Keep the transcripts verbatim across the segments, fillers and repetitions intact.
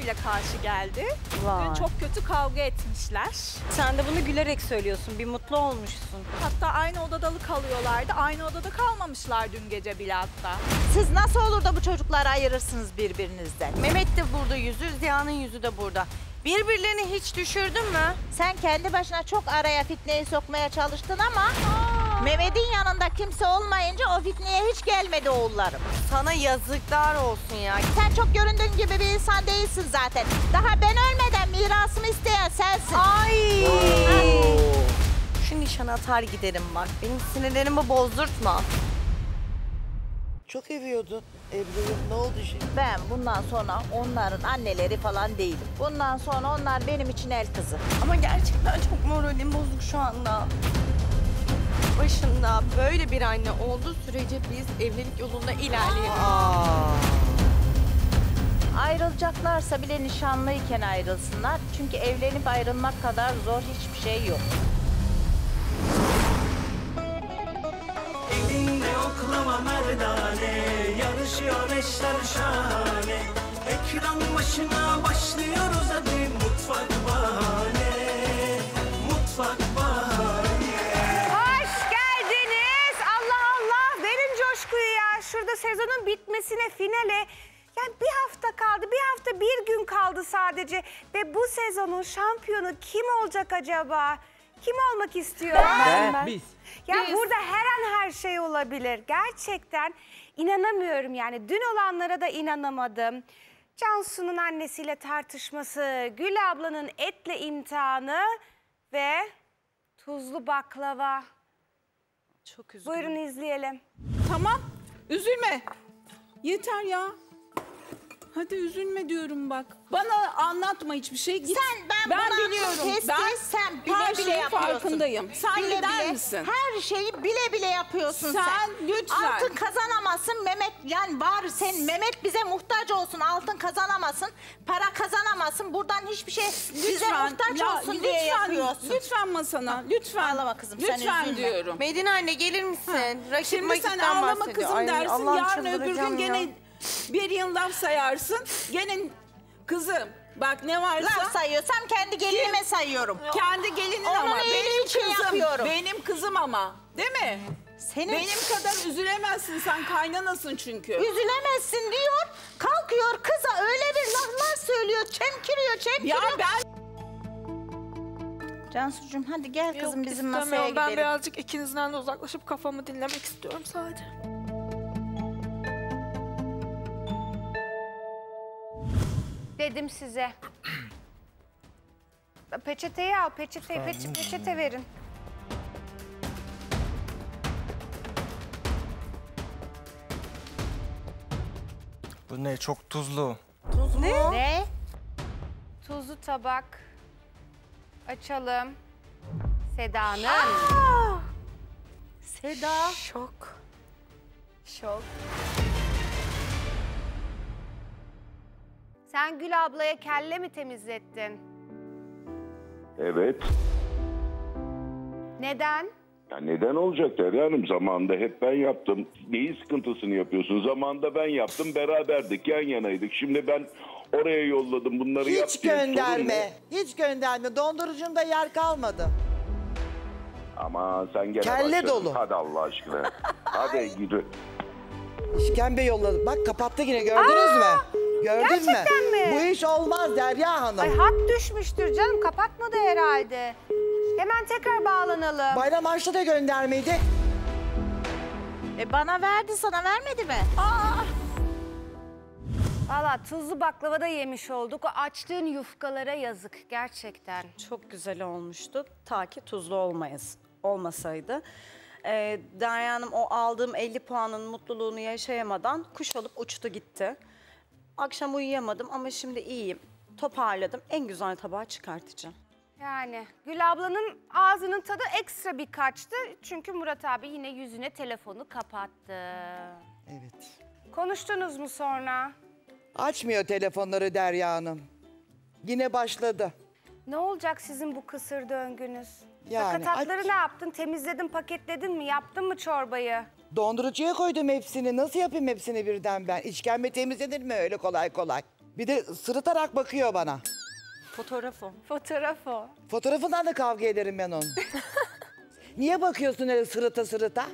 bile karşı geldi. Vay. Dün çok kötü kavga etmişler. Sen de bunu gülerek söylüyorsun. Bir mutlu olmuşsun. Hatta aynı odada kalıyorlardı. Aynı odada kalmamışlar dün gece bile hatta. Siz nasıl olur da bu çocukları ayırırsınız birbirinizden? Mehmet de burada yüzü, Ziya'nın yüzü de burada. Birbirlerini hiç düşürdün mü? Sen kendi başına çok araya fitneyi sokmaya çalıştın ama Aa. Mehmet'in yanında kimse olmayınca o fitneye hiç gelmedi oğullarım. Sana yazıklar olsun ya. Sen çok göründüğün gibi bir insan değilsin zaten. Daha ben ölmeden mirasımı isteyen sensin. Ay! Şu nişanı atar giderim bak. Benim sinirlerimi bozdurtma. Çok seviyordun Ebru'yu. Ne oldu şimdi? Ben bundan sonra onların anneleri falan değilim. Bundan sonra onlar benim için el kızı. Ama gerçekten çok moralim bozuk şu anda. Başında böyle bir anne olduğu sürece biz evlilik yolunda ilerleyelim. Aa. Ayrılacaklarsa bile nişanlıyken ayrılsınlar. Çünkü evlenip ayrılmak kadar zor hiçbir şey yok. Elinde oklama merdane, yarışıyor eşler şahane. Ekran başına başlıyoruz hadi mutfak bahane, mutfak bahane. Hoş geldiniz. Allah Allah. Verin coşkuyu ya. Şurada sezonun bitmesine, finale. Yani bir hafta kaldı, bir hafta bir gün kaldı sadece. Ve bu sezonun şampiyonu kim olacak acaba? Kim olmak istiyor? Ben, ben. Biz. Ya burada her an her şey olabilir. Gerçekten inanamıyorum yani. Dün olanlara da inanamadım. Cansu'nun annesiyle tartışması, Gül ablanın etle imtihanı ve tuzlu baklava. Çok üzgünüm. Buyurun izleyelim. Tamam, üzülme. Yeter ya. Hadi üzülme diyorum bak. Bana anlatma hiçbir şey. Git. Sen ben, ben buna biliyorum. kes, Ben kes, sen bile her bile şeyin yapıyorsun. farkındayım. Sen bile gider bile, misin? Her şeyi bile bile yapıyorsun sen. Sen lütfen. Altın kazanamazsın Mehmet, yani var sen Mehmet bize muhtaç olsun, altın kazanamasın, para kazanamasın, buradan hiçbir şey bize muhtaç ya, olsun lütfen, diye yapıyorsun. Lütfen masana, lütfen. Ağlama kızım, sen lütfen üzülme. diyorum. Medine anne gelir misin? Rakip Şimdi sen makipten ağlama bahsediyor. kızım Ay, dersin, Allah'ım yarın öbür çıldıracağım gün ya. gene bir yıl laf sayarsın. Gene kızım bak ne varsa. Laf sayıyorsam kendi gelinime sayıyorum. Kendi gelinin Onun ama iyiliği benim için kızım. yapıyorum. Benim kızım ama değil mi? Senin Benim kadar üzülemezsin, sen kaynanasın çünkü. üzülemezsin diyor, kalkıyor kıza öyle bir laflar söylüyor, çemkiriyor, çemkiriyor. Ya ben... Cansucuğum hadi gel kızım bizim masaya İstemiyorum. gidelim. Ben birazcık ikinizden de uzaklaşıp kafamı dinlemek istiyorum sadece. Dedim size. Peçeteyi al, peçeteyi, peçe, peçete verin. Bu ne? Çok tuzlu. Ne? Ne? Tuzlu tabak. Açalım. Seda'nın. Seda. Şok. Şok. Sen Gül ablaya kelle mi temizlettin? Evet. Neden? Ya neden olacak Derya Hanım? Zamanında hep ben yaptım. Neyin sıkıntısını yapıyorsun? Zamanında ben yaptım, beraberdik, yan yanaydık. Şimdi ben oraya yolladım, bunları yap Hiç diye sorun gönderme. mu? Hiç gönderme. Dondurucunda yer kalmadı. Ama sen gene Kelle başladın. dolu. Hadi Allah aşkına. Hadi gidiyor. İşkembe yolladı. Bak kapattı yine, gördünüz mü? Gördün gerçekten mü? mi? Bu iş olmaz Derya Hanım. Ay hat düşmüştür canım, kapatmadı herhalde. Hemen tekrar bağlanalım. Bayram harçlı da göndermeydi. E bana verdi, sana vermedi mi? Valla tuzlu baklava da yemiş olduk. O açtığın yufkalara yazık gerçekten. Çok güzel olmuştu. Ta ki tuzlu olmayız, olmasaydı. Ee, Derya Hanım o aldığım elli puanın mutluluğunu yaşayamadan kuş olup uçtu gitti. Akşam uyuyamadım ama şimdi iyiyim. Toparladım. En güzel tabağı çıkartacağım. Yani Gül ablanın ağzının tadı ekstra bir kaçtı. Çünkü Murat abi yine yüzüne telefonu kapattı. Evet. Konuştunuz mu sonra? Açmıyor telefonları Derya Hanım. Yine başladı. Ne olacak sizin bu kısır döngünüz? Yani Sakatatları aç- ne yaptın? Temizledin, paketledin mi? Yaptın mı çorbayı? Dondurucuya koydum hepsini. Nasıl yapayım hepsini birden ben? İşkembe temizlenir mi öyle kolay kolay? Bir de sırıtarak bakıyor bana. Fotoğraf o. Fotoğraf o. Fotoğrafından da kavga ederim ben onun. Niye bakıyorsun öyle sırıta sırıta?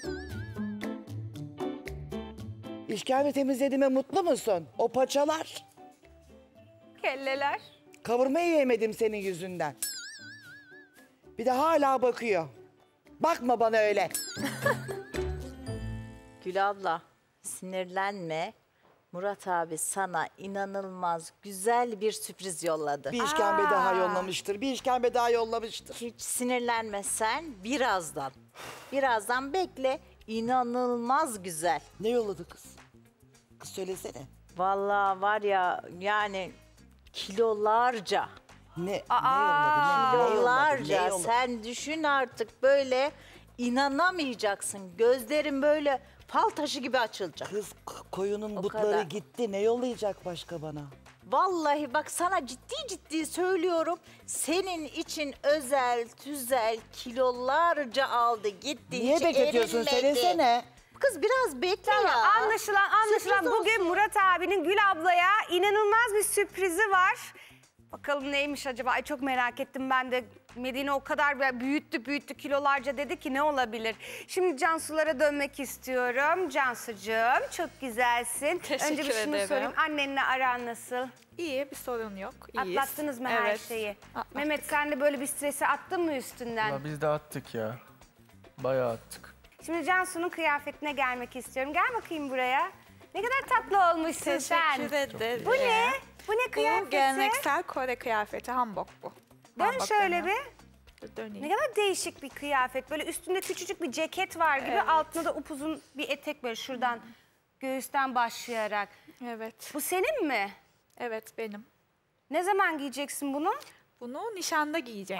İşkembe temizlediğime mutlu musun? O paçalar. Kelleler. Kavurmayı yemedim senin yüzünden. Bir de hala bakıyor. Bakma bana öyle. Gül abla sinirlenme. Murat abi sana inanılmaz güzel bir sürpriz yolladı. Bir işkembe daha yollamıştır. Bir işkembe daha yollamıştır. Hiç sinirlenme sen birazdan. Birazdan bekle. İnanılmaz güzel. Ne yolladı kız? Kız söylesene. Vallahi var ya yani kilolarca. Ne, ne yolladı? Ne, ne yolladı? Ne Kilolarca. yolladı? Sen düşün artık böyle inanamayacaksın. Gözlerin böyle fal taşı gibi açılacak. Kız k- koyunun O butları kadar. gitti. Ne yollayacak başka bana? Vallahi bak sana ciddi ciddi söylüyorum. Senin için özel tüzel kilolarca aldı gitti. Niye hiç bekletiyorsun? erinmedi. Söylesene. Kız biraz bekle Tamam, ya. anlaşılan anlaşılan Sürpriz bugün olsun. Murat abinin Gül ablaya inanılmaz bir sürprizi var. Bakalım neymiş acaba? Ay çok merak ettim ben de. Medine o kadar böyle büyüttü büyüttü kilolarca dedi ki ne olabilir? Şimdi Cansu'lara dönmek istiyorum. Cansu'cuğum çok güzelsin. Teşekkür Önce bir şunu ederim. sorayım. Annenle aran nasıl? İyi, bir sorun yok. İyiyiz. Atlattınız mı her Evet, şeyi? atlattık. Mehmet sen de böyle bir stresi attın mı üstünden? Ya biz de attık ya. Bayağı attık. Şimdi Cansu'nun kıyafetine gelmek istiyorum. Gel bakayım buraya. Ne kadar tatlı olmuşsun sen. Teşekkür ederim. Bu ne? Bu ne Bu kıyafeti? geleneksel Kore kıyafeti, hanbok bu. Dön Hanbok şöyle deniyor. bir. Dur, döneyim. Ne kadar değişik bir kıyafet. Böyle üstünde küçücük bir ceket var gibi. Evet. Altında da upuzun bir etek böyle şuradan göğüsten başlayarak. Evet, Bu senin mi? evet benim. Ne zaman giyeceksin bunu? Bunu nişanda giyeceğim.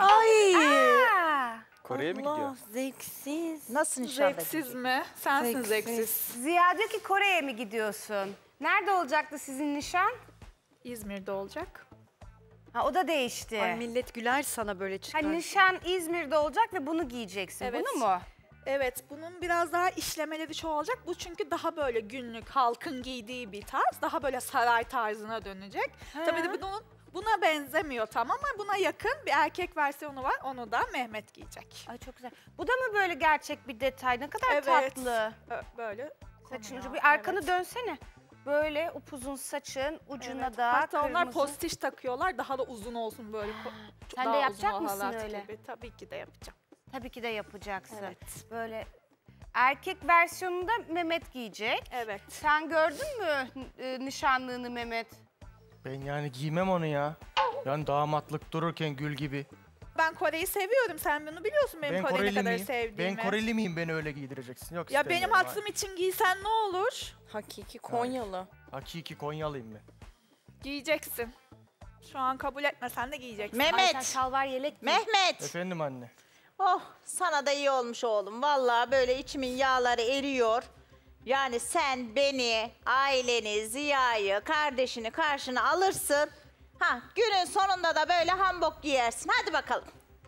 Aa, Kore'ye mi gidiyor? Zevksiz. Nasıl inşallah? Zevksiz mi? Sensin zevksiz. Ziya diyor ki Kore'ye mi gidiyorsun? Nerede olacaktı sizin nişan? İzmir'de olacak. Ha, o da değişti. Ay millet güler sana böyle Ha, çıkar. nişan İzmir'de olacak ve bunu giyeceksin. Evet. Bunu mu? Evet, bunun biraz daha işlemeleri çoğalacak. Bu çünkü daha böyle günlük, halkın giydiği bir tarz. Daha böyle saray tarzına dönecek. Tabii de bunun, buna benzemiyor tam ama buna yakın bir erkek versiyonu var. Onu da Mehmet giyecek. Ay çok güzel. Bu da mı böyle gerçek bir detay? Ne kadar Evet. tatlı. Ö- Böyle Saçın konuyor. ucu. Bir arkanı Evet. dönsene. Böyle upuzun saçın ucuna Evet. da Hatta onlar kırmızı. postiş takıyorlar daha da uzun olsun böyle. ko- Sen de daha yapacak uzun mısın halat öyle? Gibi. Tabii ki de yapacağım. Tabii ki de yapacaksın. Evet. Böyle erkek versiyonunu da Mehmet giyecek. Evet. Sen gördün mü e, nişanlığını Mehmet? Ben yani giymem onu ya. Yani damatlık dururken gül gibi. Ben Kore'yi seviyorum. Sen bunu biliyorsun benim Ben Kore'yi ne Koreli kadar miyim? sevdiğimi. Ben Koreli miyim beni öyle giydireceksin? Yok Ya benim istemiyorum, hatırım için giysen ne olur? Hakiki Konyalı. hayır. Hakiki Konyalıyım ben. Giyeceksin. Şu an kabul etmesen de giyeceksin. Ay sen Mehmet, şalvar yelek giy. Mehmet. Efendim anne. Oh sana da iyi olmuş oğlum. Vallahi böyle içimin yağları eriyor. Yani sen beni, aileni, Ziya'yı, kardeşini karşına alırsın. Ha günün sonunda da böyle hanbok giyersin. Hadi bakalım.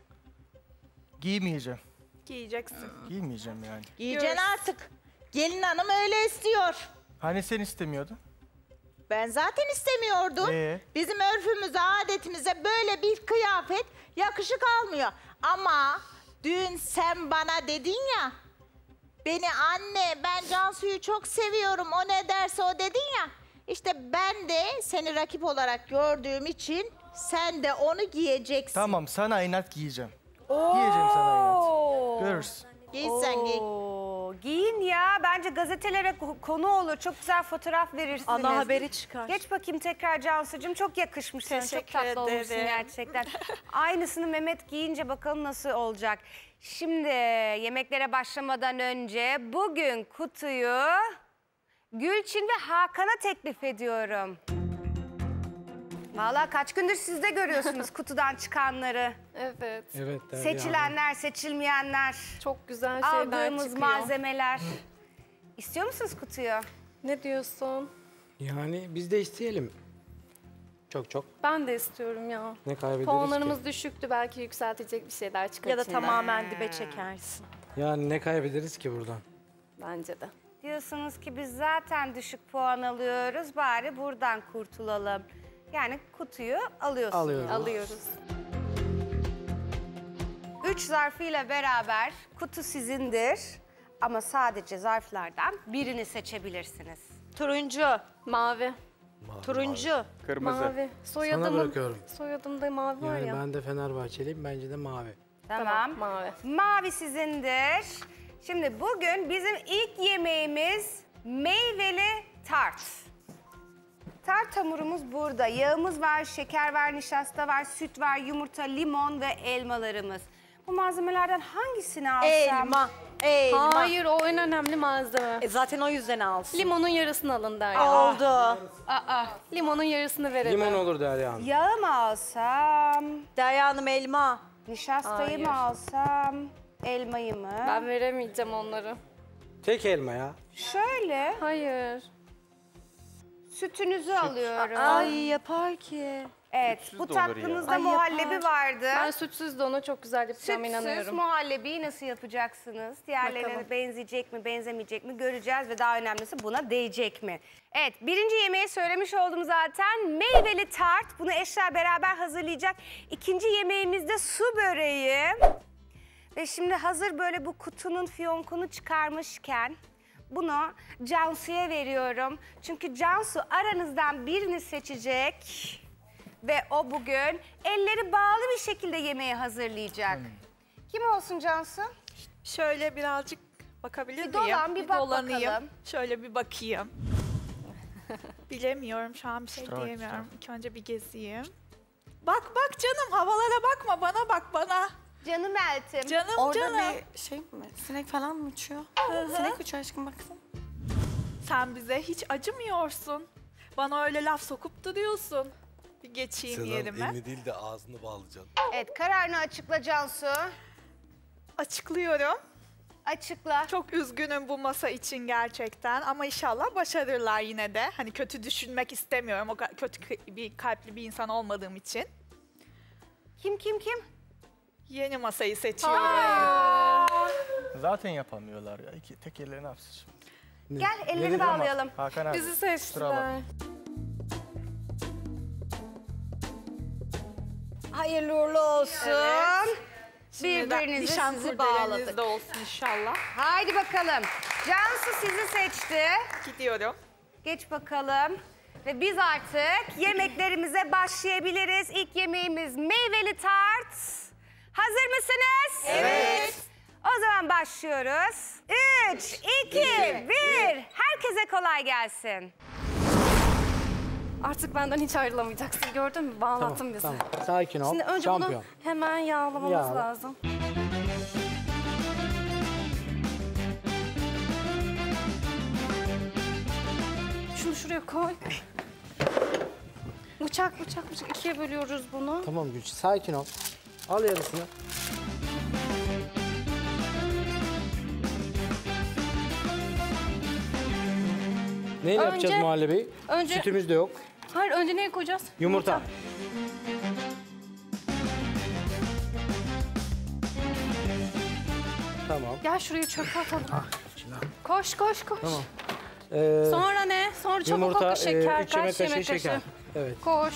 Giymeyeceğim. Giyeceksin. Giymeyeceğim yani. Giyeceksin Görürsün. artık. Gelin hanım öyle istiyor. Hani sen istemiyordun? Ben zaten istemiyordum. Ee? Bizim örfümüze, adetimize böyle bir kıyafet yakışık almıyor. Ama dün sen bana dedin ya, beni anne ben Cansu'yu çok seviyorum o ne derse o dedin ya. İşte ben de seni rakip olarak gördüğüm için sen de onu giyeceksin. Tamam sana inat giyeceğim. Giyeceğim sana inat. Görürsün. Giysen giy. Oo, giyin ya. Bence gazetelere ko- konu olur. Çok güzel fotoğraf verirsiniz. Ana haberi çıkar. Geç bakayım tekrar Cansu'cum. Çok yakışmış sana. Çok Teşekkür tatlı olmuşsun ederim. gerçekten. Aynısını Mehmet giyince bakalım nasıl olacak. Şimdi yemeklere başlamadan önce bugün kutuyu Gülçin ve Hakan'a teklif ediyorum. Vallahi kaç gündür siz de görüyorsunuz kutudan çıkanları. Evet. Evet. Derya. Seçilenler, seçilmeyenler, Çok güzel şeyler aldığımız çıkıyor. malzemeler. İstiyor musunuz kutuyu? Ne diyorsun? Yani biz de isteyelim. Çok çok. Ben de istiyorum ya. Ne kaybederiz Puanlarımız ki? düşüktü. Belki yükseltecek bir şeyler çıkar Ya da içinden. tamamen dibe çekersin. Yani ne kaybederiz ki buradan? Bence de. Diyorsunuz ki biz zaten düşük puan alıyoruz, bari buradan kurtulalım. Yani kutuyu alıyorsunuz. Alıyoruz. Alıyoruz. Üç zarfıyla beraber kutu sizindir. Ama sadece zarflardan birini seçebilirsiniz. Turuncu. Mavi. Turuncu. Kırmızı. Mavi. Sana Soyadımın, bırakıyorum. soyadımda mavi var Yani ya. ben de Fenerbahçeliyim. Bence de mavi. Tamam. Mavi. Mavi sizindir. Şimdi bugün bizim ilk yemeğimiz meyveli tart. Tart hamurumuz burada. Yağımız var, şeker var, nişasta var, süt var, yumurta, limon ve elmalarımız. Bu malzemelerden hangisini alsam? Elma. Elma. Hayır, o en önemli malzeme. E zaten o yüzden alsın. Limonun yarısını alın Derya. Oldu. Aa, Limonun yarısını verelim. Limon olur Derya Hanım. yağı mı alsam? Derya Hanım elma. Nişastayı Hayır. mı alsam? Elmayı mı? Ben veremeyeceğim onları. Tek elma ya. Şöyle Hayır. sütünüzü alıyorum. Ay yapar ki. Evet, bu de olur ya. tatlımızda Ay, muhallebi yapar. vardı. Ben sütsüz de onu çok güzel yapacağım, Sütsüz inanıyorum. muhallebiyi nasıl yapacaksınız? Diğerlerine Bakalım. benzeyecek mi, benzemeyecek mi göreceğiz ve daha önemlisi buna değecek mi? Evet, birinci yemeği söylemiş oldum zaten. Meyveli tart. Bunu Eşref beraber hazırlayacak. İkinci yemeğimizde su böreği. Ve şimdi hazır böyle bu kutunun fiyonkunu çıkarmışken bunu Cansu'ya veriyorum. Çünkü Cansu aranızdan birini seçecek. Ve o bugün elleri bağlı bir şekilde yemeği hazırlayacak. Kim olsun Cansu? Şöyle birazcık bakabilir Bir miyim? dolan, bir bak dolanayım. bakalım. Şöyle bir bakayım. Bilemiyorum, şu an bir şey Şuraya bak, diyemiyorum. İlk önce bir gezeyim. Bak bak canım, havalara bakma, bana bak bana. Canım Eltim. Canım Orada canım. bir şey mi? Sinek falan mı uçuyor? Sinek uçuyor aşkım baksana. Sen bize hiç acımıyorsun. Bana öyle laf sokup duruyorsun. Bir geçeyim Sedan yerime. elini değil de ağzını bağlayacaksın. Evet, kararını açıkla Cansu. Açıklıyorum. Açıkla. Çok üzgünüm bu masa için gerçekten ama inşallah başarırlar yine de. Hani kötü düşünmek istemiyorum. O ka- kötü k- bir kalpli bir insan olmadığım için. Kim kim kim? Yeni masayı seçiyorum. Zaten yapamıyorlar ya. İki, tek elleri ne yapsın şimdi? Gel elleri bağlayalım. Hakan abi. Bizi kusura seçtiler. bakma. Hayırlı uğurlu olsun. Evet. Birbirinizi Nişan sizi kurdelenizde bağladık. olsun inşallah. Haydi bakalım. Cansu sizi seçti. Gidiyorum. Geç bakalım. Ve biz artık yemeklerimize başlayabiliriz. İlk yemeğimiz meyveli tart. Hazır mısınız? Evet. O zaman başlıyoruz. Üç, iki, bir. Herkese kolay gelsin. Artık benden hiç ayrılamayacaksın. Gördün mü? Bağlattın Tamam, bizi. tamam. Sakin ol. Şimdi önce Şampiyon. bunu hemen yağlamamız Yağla. lazım. Şunu şuraya koy. Bıçak, bıçak, bıçak. İkiye bölüyoruz bunu. Tamam Gülçin, sakin ol. Al yarısını. Neyle Önce- yapacağız muhallebeyi? önce- Sütümüz de yok. Hayır, önce neyi koyacağız? Yumurta. Tamam. Gel şuraya çöpe atalım. Şimdi al. Koş, koş, koş. Tamam. Ee, Sonra ne? Sonra çabuk yumurta, oku şeker. e, üç yemek Kaç kaşığı yemek kaşığı? şeker. Evet. Koş.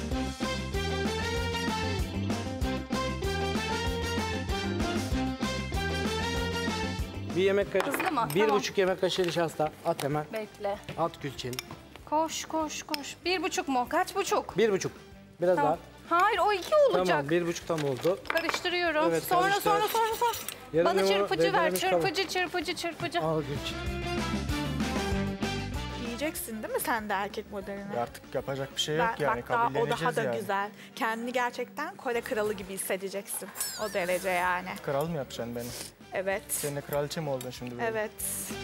Bir yemek kaşığı, Hızlı mı? bir Tamam. buçuk yemek kaşığı nişasta. At hemen. Bekle. At Gülçin. Koş, koş, koş. Bir buçuk mu? Kaç buçuk? Bir buçuk. Biraz Tamam. Hayır, o iki olacak. daha. Tamam, bir buçuk tam oldu. Karıştırıyorum. Evet, sonra, karıştır. sonra, sonra, sonra. Yarım Bana limonu çırpıcı ver. rendelemiş kabuk. Çırpıcı, çırpıcı, çırpıcı. Al Gülçin. Yiyeceksin değil mi sen de erkek modelini? Ya artık yapacak bir şey yok Ben, yani. bak daha o Kabulleneceğiz daha da yani. güzel. Kendini gerçekten Kore kralı gibi hissedeceksin. O derece yani. Kral mı yapacaksın beni? Evet. Senin de kraliçe mi oldun şimdi böyle? Evet.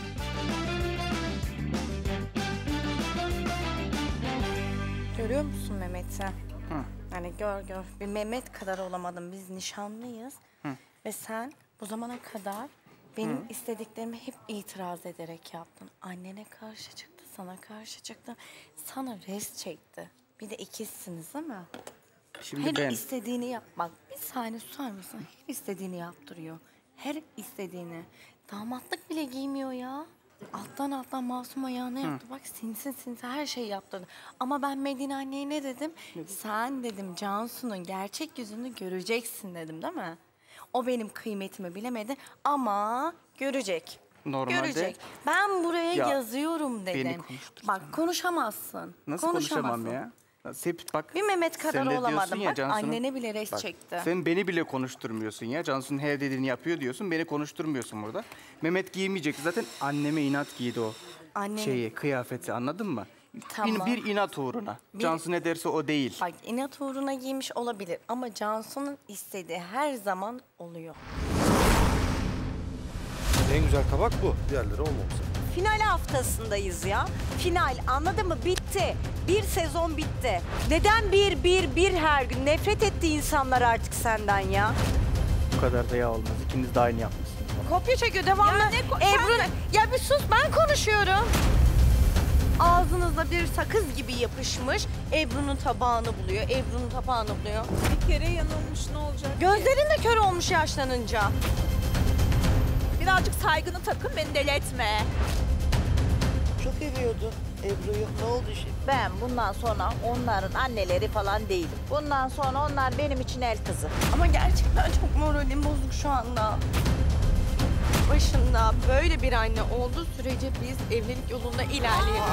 Görüyor musun Mehmet'i? Yani gör gör. Bir Mehmet kadar olamadım. Biz nişanlıyız. Ve sen bu zamana kadar benim istediklerimi hep itiraz ederek yaptın. Annene karşı çıktı, sana karşı çıktı. Sana res çekti. Bir de ikizsiniz değil mi? Şimdi Her ben istediğini yapmak. Bir saniye susar mısın? Her istediğini yaptırıyor. Her istediğini. Damatlık bile giymiyor ya. alttan alttan Masum ayağına yaptı. Bak sinsi sinsi her şeyi yaptırdı. Ama ben Medine anneye ne dedim? Sen dedim Cansu'nun gerçek yüzünü göreceksin dedim değil mi? O benim kıymetimi bilemedi ama görecek. Normalde... Görecek. Ben buraya Ya, yazıyorum beni dedim. konuştursan. Bak konuşamazsın. Nasıl konuşamazsın. konuşamam ya? Hep bak. Bir Mehmet kadar sen de diyorsun olamadım. ya, Bak Cansu'nun- annene bile res Bak, çekti. Sen beni bile konuşturmuyorsun ya. Cansu'nun her dediğini yapıyor diyorsun. Beni konuşturmuyorsun burada. Mehmet giymeyecek. Zaten anneme inat giydi o Anne- şeyi, kıyafeti anladın mı? Tamam. Bir, bir inat uğruna. Bir- Cansu ne derse o değil. Bak inat uğruna giymiş olabilir ama Cansu'nun istediği her zaman oluyor. En güzel kabak bu. Diğerleri olmamış. Final haftasındayız ya. Final, anladın mı? Bitti. Bir sezon bitti. Neden bir, bir, bir her gün? Nefret etti insanlar artık senden ya. Bu kadar da ya olmaz. İkiniz de aynı yapmışsınız. Kopya çekiyor devamlı. Ebru, ya bir sus, ben konuşuyorum. Ağzınızda bir sakız gibi yapışmış. Ebru'nun tabağını buluyor, Ebru'nun tabağını buluyor. Bir kere yanılmış ne olacak? Gözlerin de kör olmuş yaşlanınca. Birazcık saygını takın, beni deli etme. Çok seviyordun Ebru'yu. Ne oldu şimdi? Ben bundan sonra onların anneleri falan değilim. Bundan sonra onlar benim için el kızı. Ama gerçekten çok moralim bozuk şu anda. Başında böyle bir anne olduğu sürece biz evlilik yolunda ilerleyelim.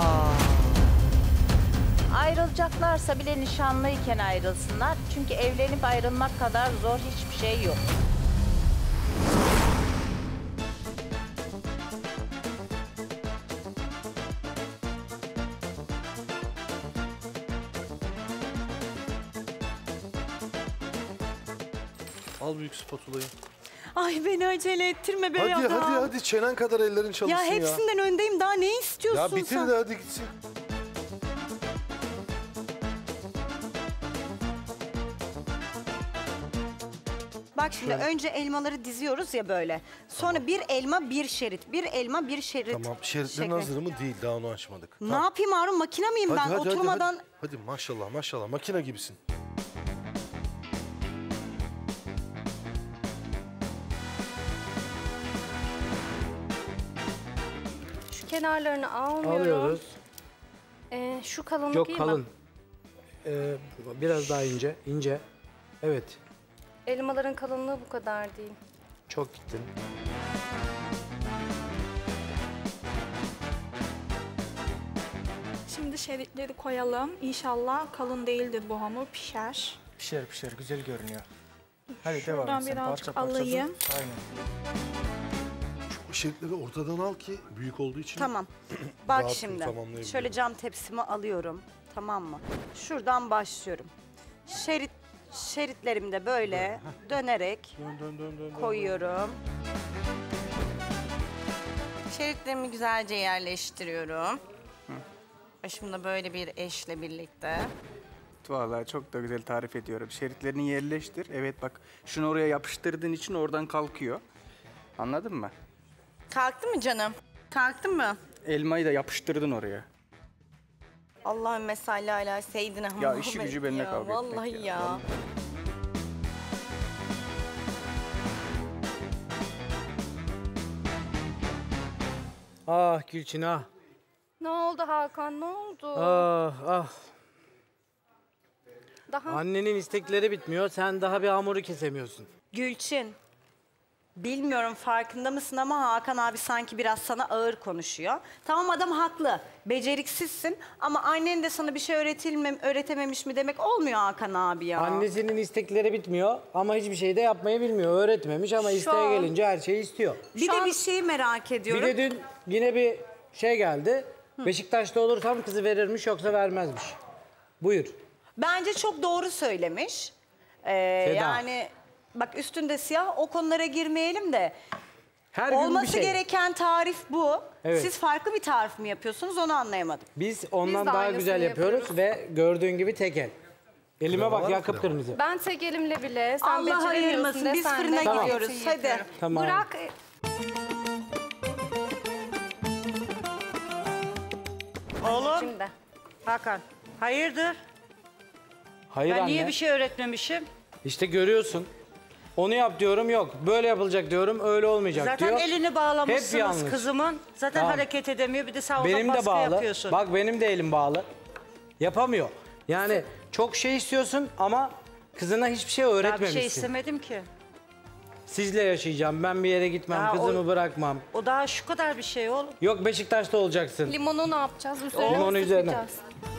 Ayrılacaklarsa bile nişanlıyken ayrılsınlar. Çünkü evlenip ayrılmak kadar zor hiçbir şey yok. Al büyük spatulayı. Ay beni acele ettirme be Hadi ya. hadi hadi çenen kadar ellerin çalışsın Ya ya. hepsinden öndeyim, daha ne istiyorsun Ya bitir sen? de hadi gitsin. Bak şimdi önce elmaları diziyoruz ya böyle. Sonra bir elma bir şerit, bir elma bir şerit. Tamam şeritlerin şekli. hazır mı? Değil daha onu açmadık. Ne Tamam. yapayım Harun, makine miyim Hadi, ben? hadi, hadi, Oturmadan... Hadi, hadi maşallah maşallah makine gibisin. Şu kenarlarını almıyorum. Alıyoruz. Ee, şu kalınlık Yok iyi mi? kalın. Ee, biraz daha ince. ince. Evet. Elmaların kalınlığı bu kadar değil. Çok gittin. Şimdi şeritleri koyalım. İnşallah kalın değildir bu hamur, pişer. Pişer pişer güzel görünüyor. Hadi Şuradan devam et sen birazcık parça parça. alayım. Aynen. Şu şeritleri ortadan al ki büyük olduğu için. Tamam. Bak rahat şimdi. tamamlayabilirim. Şöyle cam tepsimi alıyorum. Tamam mı? Şuradan başlıyorum. Şerit şeritlerimi de böyle dönerek Dön, dön, dön, dön, dön. koyuyorum. Şeritlerimi güzelce yerleştiriyorum. Başımda böyle bir eşle birlikte. Vallahi çok da güzel tarif ediyorum. Şeritlerini yerleştir. Evet bak şunu oraya yapıştırdığın için oradan kalkıyor. Anladın mı? Kalktı mı canım? Kalktı mı? Elmayı da yapıştırdın oraya. Allahümme salli ala seyyidina Ya Muhammed işi gücü benimle ya, kavga etmek Vallahi ya, ya. vallahi. Ah Gülçin ah. Ne oldu Hakan? Ne oldu? Ah ah. Daha Annenin istekleri bitmiyor. Sen daha bir hamuru kesemiyorsun. Gülçin. Bilmiyorum farkında mısın ama Hakan abi sanki biraz sana ağır konuşuyor. Tamam adam haklı. Beceriksizsin ama annen de sana bir şey öğretilmem, öğretememiş mi demek olmuyor Hakan abi ya. Annesinin istekleri bitmiyor ama hiçbir şey de yapmayı bilmiyor. Öğretmemiş ama Şu isteğe an- gelince her şeyi istiyor. Bir de bir şeyi merak Bir ediyorum. de dün yine bir şey geldi. Beşiktaş'ta olursam kızı verirmiş yoksa vermezmiş. Buyur. Bence çok doğru söylemiş. Ee, Seda. yani bak üstünde siyah, o konulara girmeyelim de. Her gün bir Olması şey. gereken tarif bu. Evet. Siz farklı bir tarif mi yapıyorsunuz onu anlayamadım. Biz ondan Biz de daha aynısını güzel yapıyoruz, yapıyoruz. ve gördüğün gibi tek el. Elime Krema var bak ya mı krema? kıpkırmızı. ben tek elimle bile sen Allah beceremiyorsun ayırmasın, biz desen de fırına gayet gidiyoruz. iyi Hadi. yapıyorum. Tamam. Bırak. e, Oğlum, Şimdi. Hakan, hayırdır? Hayır Ben anne. niye bir şey öğretmemişim? İşte görüyorsun. Onu yap diyorum, yok. Böyle yapılacak diyorum, öyle olmayacak Zaten diyor. elini Hep bağlamışsınız yanlış. kızımın. Zaten Tamam. hareket edemiyor. Bir de sen ona Benim de baskı bağlı. yapıyorsun. Bak benim de elim bağlı. Yapamıyor. Yani çok şey istiyorsun ama kızına hiçbir şey Ben bir öğretmemişsin. şey istemedim ki. Sizle yaşayacağım, ben bir yere gitmem, Ya kızımı o- bırakmam. O daha şu kadar bir şey oğlum. Yok Beşiktaş'ta olacaksın. Limonu ne yapacağız? Üzerine Limonu mi üzerine. sıkacağız?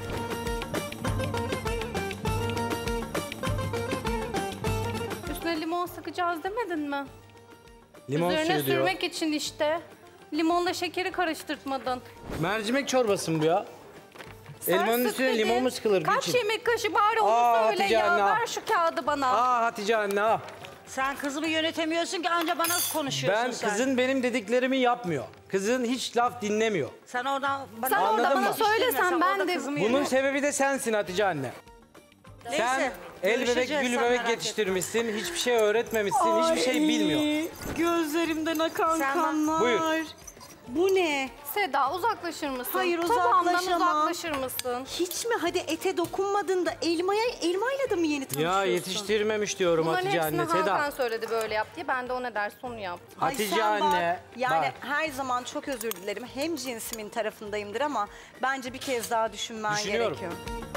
Üstüne limon sıkacağız demedin mi? Limon Üzerine suyu diyor. sürmek için işte. Limonla şekeri karıştırtmadın. Mercimek çorbası mı bu ya? Sen Elmanın sık üstüne dedin. limon mu sıkılır? Kaç Gülçin? yemek kaşığı bari onu Aa, söyle Hatice ya. anne, al. Ver şu kağıdı bana. Aa Hatice anne ah. Sen kızımı yönetemiyorsun ki anca bana konuşuyorsun Ben sen. kızın benim dediklerimi yapmıyor. Kızın hiç laf dinlemiyor. Sen oradan bana... Sen orada Anladın bana mı? söylesen ben de... Bunun sebebi de sensin Hatice anne. Neyse, Sen el bebek görüşeceğiz, gül sen bebek merak yetiştirmişsin. Hiçbir şey öğretmemişsin. Hiçbir şey bilmiyor. Gözlerimden akan Sen bak- kanlar. Buyur. Bu ne? Seda uzaklaşır mısın? Hayır, Tabağımdan uzaklaşamam. uzaklaşır mısın? Hiç mi? Hadi ete dokunmadın da elmaya, elmayla da mı yeni tanışıyorsun? Ya yetiştirmemiş diyorum Bunların Hatice hepsini anne. Seda. Hakan söyledi böyle yap diye. Ben de o ne derse onu yaptım. Ay Hatice sen anne. bak, yani bak. her zaman çok özür dilerim. Hem cinsimin tarafındayımdır ama bence bir kez daha düşünmen Düşünüyorum. gerekiyor.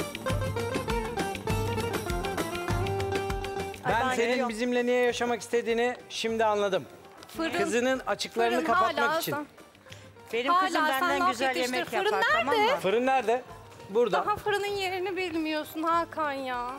Ben, Ay, ben senin geliyorum. bizimle niye yaşamak istediğini şimdi anladım. Fırın, Kızının açıklarını fırın kapatmak hala için. sen- Benim Hala kızım sen benden laf güzel yetiştir. yemek Fırın yapar, tamam nerede? mı? Fırın nerede? Burada. Daha fırının yerini bilmiyorsun Hakan ya.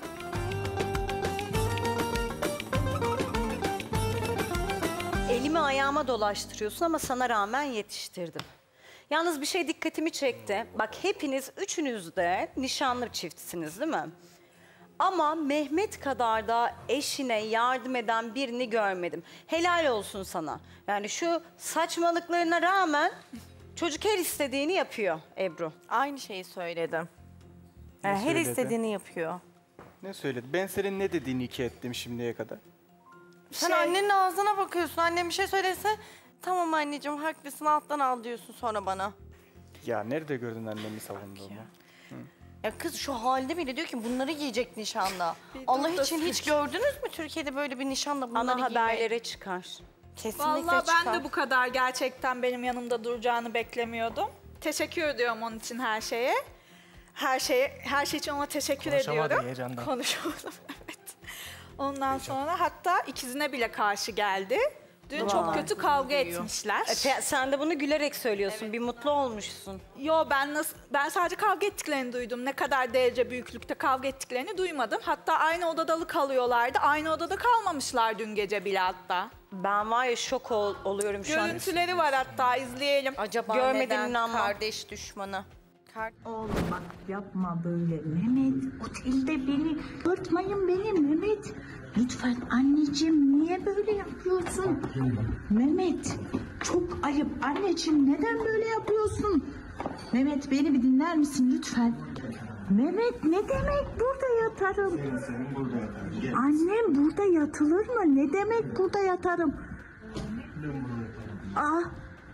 Elimi ayağıma dolaştırıyorsun ama sana rağmen yetiştirdim. Yalnız bir şey dikkatimi çekti. Bak hepiniz, üçünüz de nişanlı çiftsiniz değil mi? Ama Mehmet kadar da eşine yardım eden birini görmedim. Helal olsun sana. Yani şu saçmalıklarına rağmen çocuk her istediğini yapıyor Ebru. Aynı şeyi söyledim. Ne Yani her söyledi? istediğini yapıyor. Ne söyledi? Ben senin ne dediğini iki ettim şimdiye kadar. Sen Şey- annenin ağzına bakıyorsun. Annem bir şey söylese tamam anneciğim haklısın alttan al diyorsun sonra bana. Ya nerede gördün annemi savunduğumu? Ya kız şu halde bile diyor ki bunları giyecek nişanda. Allah için hiç gördünüz mü Türkiye'de böyle bir nişanda bunları Ana giymeyi? haberlere çıkar. Kesinlikle Vallahi ben çıkar. de bu kadar gerçekten benim yanımda duracağını beklemiyordum. Teşekkür ediyorum onun için her şeye. Her şeye, her şey için ona teşekkür Konuşamadı ediyorum. heyecandan. Konuşamadım, evet. Ondan sonra hatta ikizine bile karşı geldi. Dün çok kötü kavga etmişler. E, pe- sen de bunu gülerek söylüyorsun. Bir mutlu olmuşsun. Yo ben nasıl ben sadece kavga ettiklerini duydum. Ne kadar derece büyüklükte kavga ettiklerini duymadım. Hatta aynı odada kalıyorlardı. Aynı odada kalmamışlar dün gece bile hatta. Ben var ya şok ol- oluyorum şu an. Görüntüleri var hatta, izleyelim. Acaba Görmeden neden inanmam. kardeş düşmanı? Kar- Oğlum bak yapma böyle Mehmet. Otelde beni örtmeyin beni Mehmet. Lütfen anneciğim niye böyle yapıyorsun? Mehmet çok ayıp anneciğim neden böyle yapıyorsun? Mehmet beni bir dinler misin lütfen? Mehmet ne demek burada yatarım? Annem burada yatılır mı? Ne demek burada yatarım? Ah.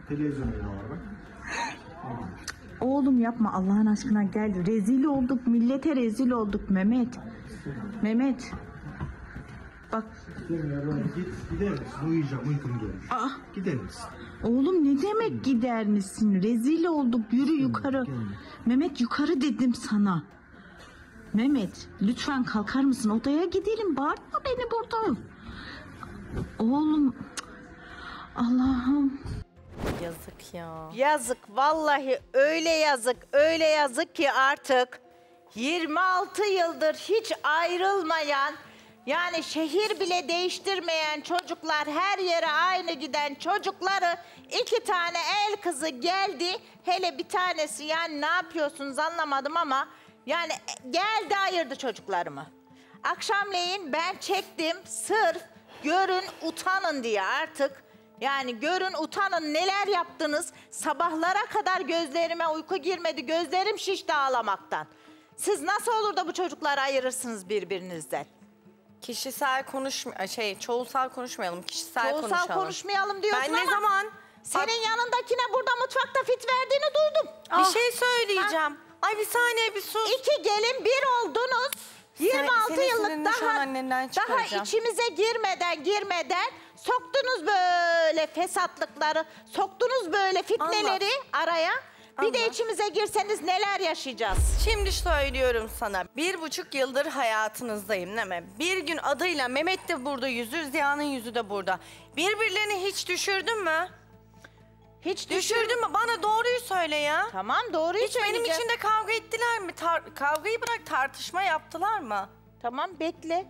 Oğlum yapma Allah'ın aşkına gel. Rezil olduk millete rezil olduk Mehmet. Mehmet. Bak. Git, gider misin? Uyuyacağım, uykum gelmiş. Ah. Gider misin? Oğlum ne demek gider misin? Rezil olduk yürü yukarı. Mehmet yukarı dedim sana. Mehmet lütfen kalkar mısın? Odaya gidelim. Bağırma beni burada. Oğlum. cık. Allah'ım. Yazık ya. Yazık vallahi öyle yazık öyle yazık ki artık yirmi altı yıldır hiç ayrılmayan yani şehir bile değiştirmeyen çocuklar, her yere aynı giden çocukları iki tane el kızı geldi. Hele bir tanesi, yani ne yapıyorsunuz anlamadım ama yani geldi ayırdı çocuklarımı. Akşamleyin ben çektim sırf görün utanın diye artık. Yani görün utanın neler yaptınız. Sabahlara kadar gözlerime uyku girmedi. Gözlerim şişti ağlamaktan. Siz nasıl olur da bu çocukları ayırırsınız birbirinizden? Kişisel konuşma şey çoğulsal konuşmayalım. Kişisel Çoğulsal konuşalım. konuşmayalım diyorsun ben ama... ne zaman Senin yanındakine burada mutfakta fit verdiğini duydum. bir şey söyleyeceğim. Ay bir saniye bir sus. İki gelin bir oldunuz. yirmi altı senin yıllık sinirini şu an daha, annenden daha çıkaracağım. içimize girmeden girmeden soktunuz böyle fesatlıkları, soktunuz böyle fitneleri araya. Bir de Anlat. içimize girseniz neler yaşayacağız? Şimdi söylüyorum sana. Bir buçuk yıldır hayatınızdayım değil mi? Bir gün adıyla Mehmet de burada yüzü, Ziya'nın yüzü de burada. Birbirlerini hiç düşürdün mü? Hiç düşürdün mü? Bana doğruyu söyle ya. Tamam, doğruyu Hiç benim söyleyeceğim. için de kavga ettiler mi? Tar- kavgayı bırak, tartışma yaptılar mı? Tamam, bekle.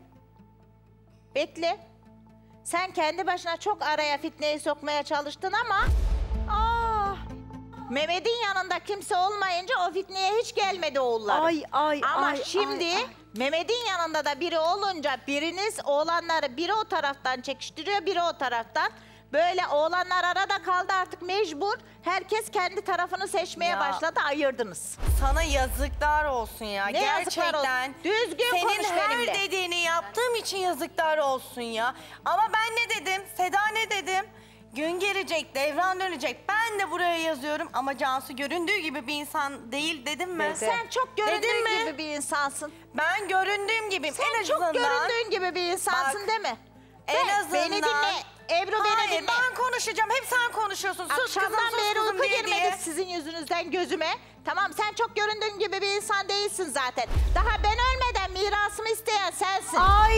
Bekle. Sen kendi başına çok araya fitneyi sokmaya çalıştın ama... Aa, Mehmet'in yanında kimse olmayınca o fitneye hiç gelmedi oğulları. Ay, ay, Ama ay, şimdi ay, ay. Mehmet'in yanında da biri olunca biriniz oğlanları biri o taraftan çekiştiriyor, biri o taraftan. Böyle oğlanlar arada kaldı, artık mecbur. Herkes kendi tarafını seçmeye Ya. başladı, ayırdınız. Sana yazıklar olsun ya. Ne yazıklar Gerçekten. olsun? Düzgün Senin konuş her benimle. dediğini yaptığım için yazıklar olsun ya. Ama ben ne dedim? Seda ne dedim? Gün gelecek, devran dönecek. Ben de buraya yazıyorum ama Cansu göründüğü gibi bir insan değil dedim mi? Sen çok Dedim göründüğün mi? gibi bir insansın. Ben göründüğüm gibiyim. Sen en çok azından, göründüğün gibi bir insansın Bak, değil mi? En Ben- azından. Beni dinle. Ebru beni Hayır, dinle. ben konuşacağım. Hep sen konuşuyorsun. Sus kızım, Akşamdan sus beri kızım uyku diye girmedi diye. sizin yüzünüzden gözüme. Tamam, sen çok göründüğün gibi bir insan değilsin zaten. Daha ben ölmeden mirasımı isteyen sensin.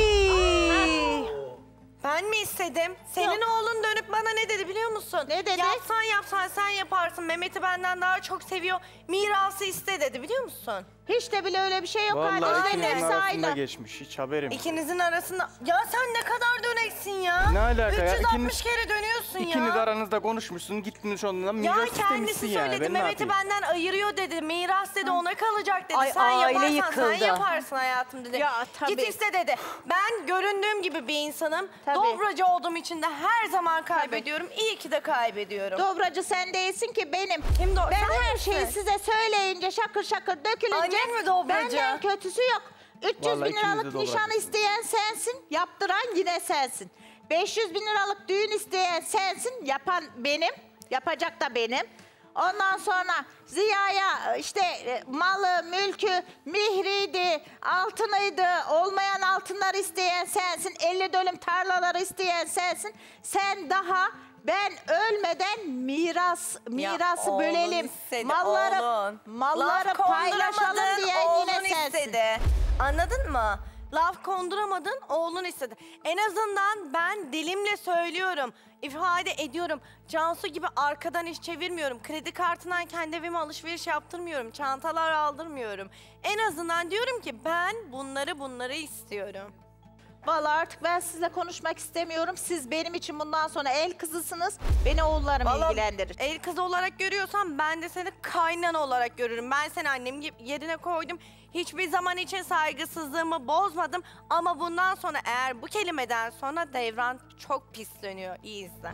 Ay! Ben mi istedim? Senin Yok. oğlun dönüp bana ne dedi biliyor musun? Ne dedi? Yapsan yapsan sen yaparsın. Mehmet'i benden daha çok seviyor. Mirası iste dedi biliyor musun? Hiç de bile öyle bir şey yok. Vallahi Kardeşlerin ikinizin hepsi arasında aynı. geçmiş. Hiç haberim yok. İkinizin arasında... Ya sen ne kadar döneksin ya? Ne alaka ya? üç yüz altmış İkiniz- kere dönüyorsun ya. İkiniz aranızda konuşmuşsun, gittiniz ondan Ya miras istemişsin kendisi yani. söyledi. Ben ne Mehmet'i yapayım? benden ayırıyor dedi. Miras dedi ona kalacak dedi. Ay, sen aile yaparsan yıkıldı. sen yaparsın hayatım dedi. Ya, tabii. Git iste dedi. Ben göründüğüm gibi bir insanım. Tabii. Dobracı olduğum için de her zaman kaybediyorum. İyi ki de kaybediyorum. Dobracı sen değilsin ki benim. Kim do- Ben sen her misin? şeyi size söyleyince şakır şakır dökülünce Annen mi dobracı? benden kötüsü yok. üç yüz Vallahi bin ikimiz de liralık dobracı. nişan isteyen sensin, yaptıran yine sensin. beş yüz bin liralık düğün isteyen sensin, yapan benim, yapacak da benim. Ondan sonra Ziya'ya işte e, malı, mülkü, mihriydi, altınıydı, olmayan altınlar isteyen sensin, elli dönüm tarlaları isteyen sensin. Sen daha ben ölmeden miras mirası oğlun bölelim, istedi, malları oğlun. malları Laf paylaşalım konduramadın, diyen oğlun yine sensin. istedi. Anladın mı? Laf konduramadın, oğlun istedi. En azından ben dilimle söylüyorum, ifade ediyorum. Cansu gibi arkadan iş çevirmiyorum. Kredi kartından kendi evime alışveriş yaptırmıyorum. Çantalar aldırmıyorum. En azından diyorum ki ben bunları bunları istiyorum. Vallahi artık ben sizle konuşmak istemiyorum. Siz benim için bundan sonra el kızısınız. Beni oğullarım Vallahi ilgilendirir. El kızı olarak görüyorsan ben de seni kaynan olarak görürüm. Ben seni annem gibi yerine koydum. Hiçbir zaman için saygısızlığımı bozmadım. Ama bundan sonra eğer bu kelimeden sonra devran çok pisleniyor. İyi izle.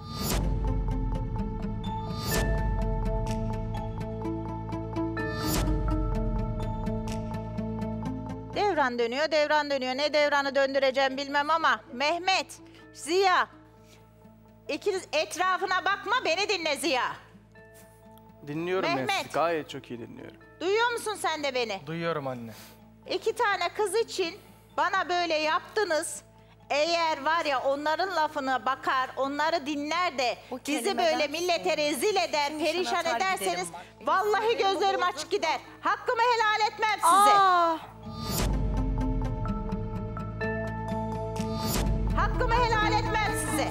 Devran dönüyor, devran dönüyor. Ne devranı döndüreceğim bilmem ama Mehmet, Ziya, ikiniz etrafına bakma, beni dinle Ziya. Dinliyorum ben Mehmet. sizi. Gayet çok iyi dinliyorum. Duyuyor musun sen de beni? Duyuyorum anne. İki tane kız için bana böyle yaptınız. Eğer var ya onların lafına bakar, onları dinler de Bu bizi kelimeden böyle millete rezil eder, Nişan perişan atar ederseniz giderim bak. vallahi gözlerim açık gider. Hakkımı helal etmem size. Aa, Hakkımı helal etmem size.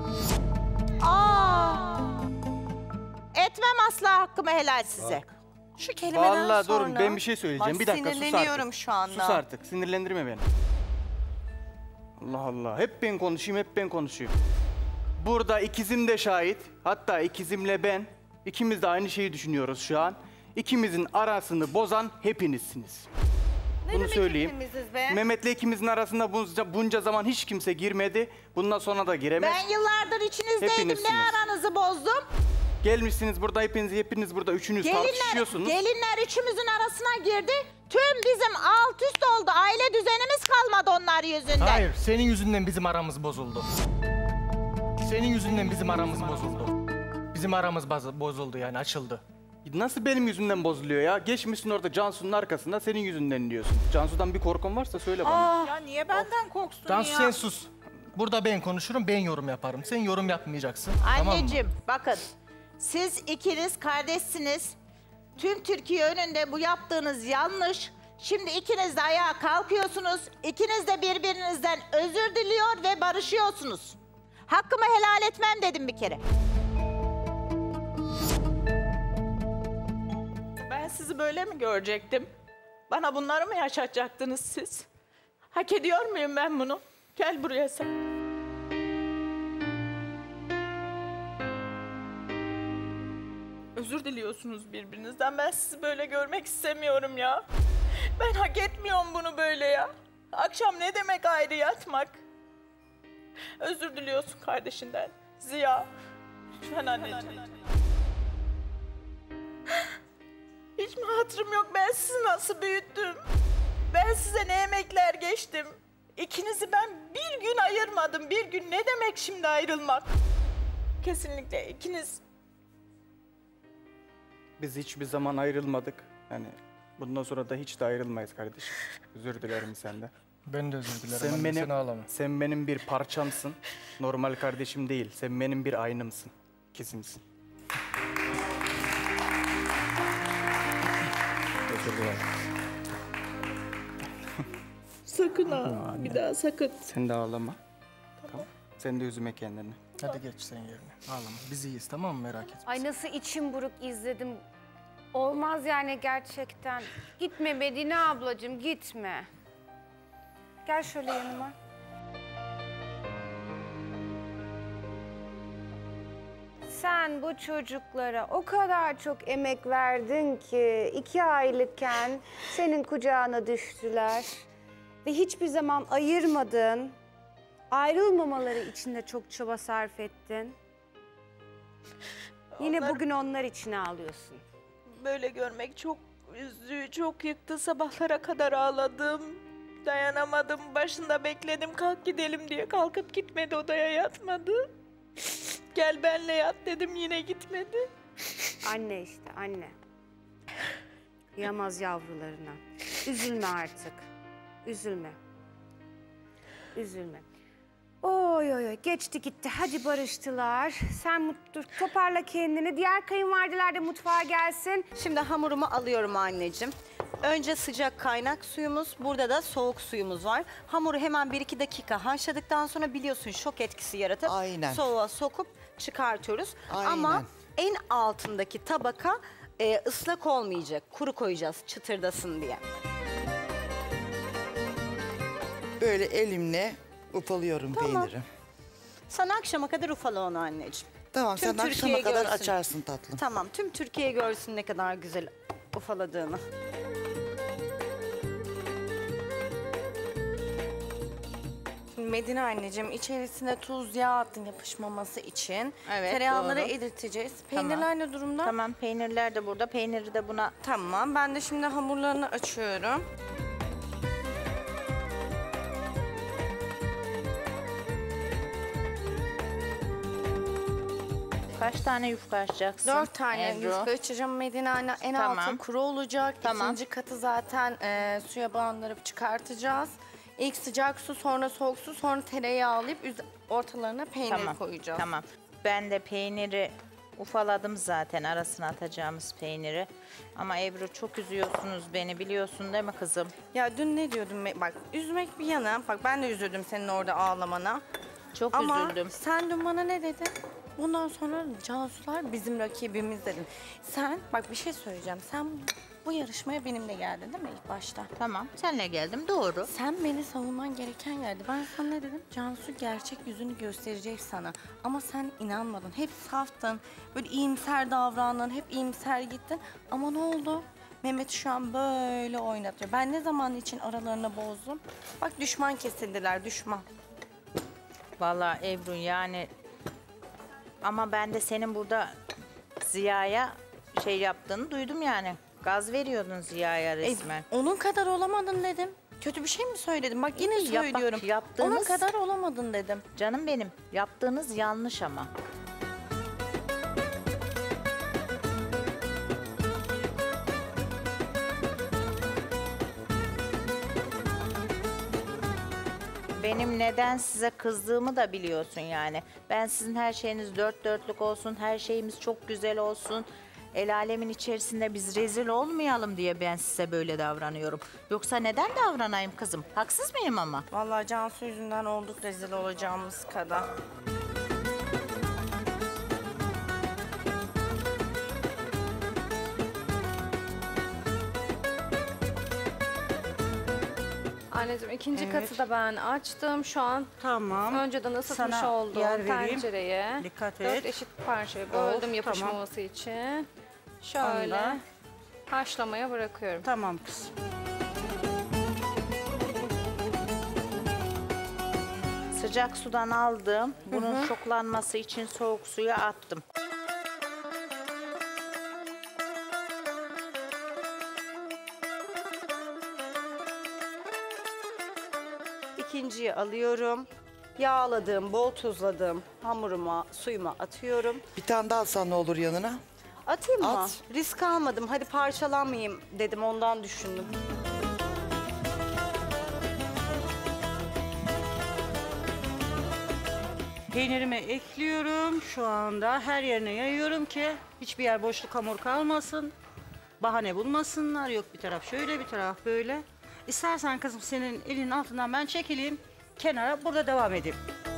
aa. Etmem asla hakkımı helal size. Şu kelimeden Vallahi sonra... durun ben bir şey söyleyeceğim. Bak, Bir dakika sus sinirleniyorum artık. şu anda. Sus artık sinirlendirme beni. Allah Allah hep ben konuşayım hep ben konuşayım. Burada ikizim de şahit. Hatta ikizimle ben ikimiz de aynı şeyi düşünüyoruz şu an. İkimizin arasını bozan hepinizsiniz. Ne Bunu demek söyleyeyim. hepimiziz be? Mehmet'le ikimizin arasında bunca, bunca zaman hiç kimse girmedi. Bundan sonra da giremez. Ben yıllardır içinizdeydim. Hepinizsiniz. Ne aranızı bozdum? Gelmişsiniz burada hepiniz hepiniz burada üçünüz Gelinler, tartışıyorsunuz. gelinler üçümüzün arasına girdi. Tüm bizim alt üst oldu. Aile düzenimiz kalmadı onlar yüzünden. Hayır, senin yüzünden bizim aramız bozuldu. Senin yüzünden bizim aramız bozuldu. Bizim aramız baz- bozuldu yani açıldı. Nasıl benim yüzümden bozuluyor ya? Geçmişsin orada Cansu'nun arkasında senin yüzünden diyorsun. Cansu'dan bir korkun varsa söyle bana. Ya niye benden korksun Cansu ya? sen sus. Burada ben konuşurum, ben yorum yaparım. Sen yorum yapmayacaksın. Tamam mı? Anneciğim bakın siz ikiniz kardeşsiniz. Tüm Türkiye önünde bu yaptığınız yanlış. Şimdi ikiniz de ayağa kalkıyorsunuz. İkiniz de birbirinizden özür diliyor ve barışıyorsunuz. Hakkımı helal etmem dedim bir kere. Ben sizi böyle mi görecektim? Bana bunları mı yaşatacaktınız siz? Hak ediyor muyum ben bunu? Gel buraya sen. Özür diliyorsunuz birbirinizden. Ben sizi böyle görmek istemiyorum ya. Ben hak etmiyorum bunu böyle ya. Akşam ne demek ayrı yatmak? Özür diliyorsun kardeşinden. Ziya. Lütfen anneciğim. Hiç mi hatırım yok? Ben sizi nasıl büyüttüm? Ben size ne emekler geçtim? İkinizi ben bir gün ayırmadım. Bir gün ne demek şimdi ayrılmak? Kesinlikle ikiniz... Biz hiçbir zaman ayrılmadık. Yani bundan sonra da hiç de ayrılmayız kardeşim. Özür dilerim senden. Ben de özür dilerim. Sen anne, benim, sen ağlama. sen benim bir parçamsın. Normal kardeşim değil. Sen benim bir aynımsın. Kesinsin. Özür dilerim. Sakın ha. Bir daha sakın. Sen de ağlama. Tamam. Sen de üzme kendini. Hadi geç sen yerine. Ağlama. Biz iyiyiz tamam mı? Merak etme. Ay nasıl içim buruk izledim. Olmaz yani gerçekten. Gitme Medine ablacığım gitme. Gel şöyle yanıma. Sen bu çocuklara o kadar çok emek verdin ki iki aylıkken senin kucağına düştüler. Ve hiçbir zaman ayırmadın. Ayrılmamaları için de çok çaba sarf ettin. Yine Onlar- bugün onlar için ağlıyorsun. Böyle görmek çok üzdü, çok yıktı. Sabahlara kadar ağladım. Dayanamadım. Başında bekledim kalk gidelim diye. Kalkıp gitmedi, odaya yatmadı. Gel benle yat dedim, yine gitmedi. Anne işte anne. Kıyamaz yavrularına. Üzülme artık. Üzülme. Üzülme. Oy oy oy geçti gitti. Hadi barıştılar. Sen mutlu toparla kendini. Diğer kayınvalideler de mutfağa gelsin. Şimdi hamurumu alıyorum anneciğim. Önce sıcak kaynak suyumuz, burada da soğuk suyumuz var. Hamuru hemen bir iki dakika haşladıktan sonra biliyorsun şok etkisi yaratıp Aynen. soğuğa sokup çıkartıyoruz. Aynen. Ama en altındaki tabaka e, ıslak olmayacak. Kuru koyacağız çıtırdasın diye. Böyle elimle ufalıyorum Tamam. peyniri. Sen akşama kadar ufala onu anneciğim. Tamam Tüm sen Türkiye akşama kadar görsün. açarsın tatlım. Tamam tüm Türkiye görsün ne kadar güzel ufaladığını. Medine anneciğim içerisine tuz, yağ attın yapışmaması için. Evet, Tereyağları doğru. eriteceğiz. Tamam. Peynirler ne durumda? Tamam peynirler de burada. Peyniri de buna... Tamam ben de şimdi hamurlarını açıyorum. Kaç tane yufka açacaksın? Dört tane Ebru? yufka açacağım Medine anne. En Tamam. altı kuru olacak. Tamam. İkinci katı zaten e, suya bandırıp çıkartacağız. İlk sıcak su, sonra soğuk su, sonra tereyağı alıp üz- ortalarına peynir Tamam. koyacağız. Tamam. Ben de peyniri ufaladım zaten, arasına atacağımız peyniri. Ama Ebru çok üzüyorsunuz beni, biliyorsun değil mi kızım? Ya dün ne diyordum? Me- Bak üzmek bir yana. Bak ben de üzüldüm senin orada ağlamana. Çok Ama üzüldüm. sen dün bana ne dedin? Bundan sonra Cansular bizim rakibimiz dedin. Sen bak bir şey söyleyeceğim. Sen bu yarışmaya benimle geldin değil mi ilk başta? Tamam, senle geldim doğru. Sen beni savunman gereken yerde. Ben sana ne dedim? Cansu gerçek yüzünü gösterecek sana. Ama sen inanmadın. Hep saftın. Böyle iyimser davrandın. Hep iyimser gittin. Ama ne oldu? Mehmet şu an böyle oynatıyor. Ben ne zaman için aralarını bozdum? Bak düşman kesildiler, düşman. Vallahi Ebru yani... Ama ben de senin burada Ziya'ya şey yaptığını duydum yani. Gaz veriyordun Ziya'ya resmen. E, onun kadar olamadın dedim. Kötü bir şey mi söyledim? Bak yine İyi, yap- bak, söylüyorum. yaptığınız- Onun kadar olamadın dedim. Canım benim, yaptığınız yanlış ama. benim neden size kızdığımı da biliyorsun yani. Ben sizin her şeyiniz dört dörtlük olsun, her şeyimiz çok güzel olsun. El alemin içerisinde biz rezil olmayalım diye ben size böyle davranıyorum. Yoksa neden davranayım kızım? Haksız mıyım ama? Vallahi Cansu yüzünden olduk rezil olacağımız kadar. Anneciğim ikinci Evet. katı da ben açtım. Şu an Tamam. önceden ısıtmış Sana olduğum yer vereyim. tencereye Dikkat dört et. eşit parçaya Of, böldüm yapışmaması için. Şöyle Ondan. haşlamaya bırakıyorum. Tamam kızım. Sıcak sudan aldım. Bunun Hı hı. şoklanması için soğuk suya attım. İkinciyi alıyorum. Yağladığım, bol tuzladığım hamuruma, suyuma atıyorum. Bir tane daha alsan ne olur yanına? Atayım mı? At. Risk almadım. Hadi parçalanmayayım dedim, ondan düşündüm. Peynirimi ekliyorum şu anda. Her yerine yayıyorum ki hiçbir yer boşluk hamur kalmasın. Bahane bulmasınlar. Yok bir taraf şöyle, bir taraf böyle. İstersen kızım senin elinin altından ben çekileyim. Kenara burada devam edeyim.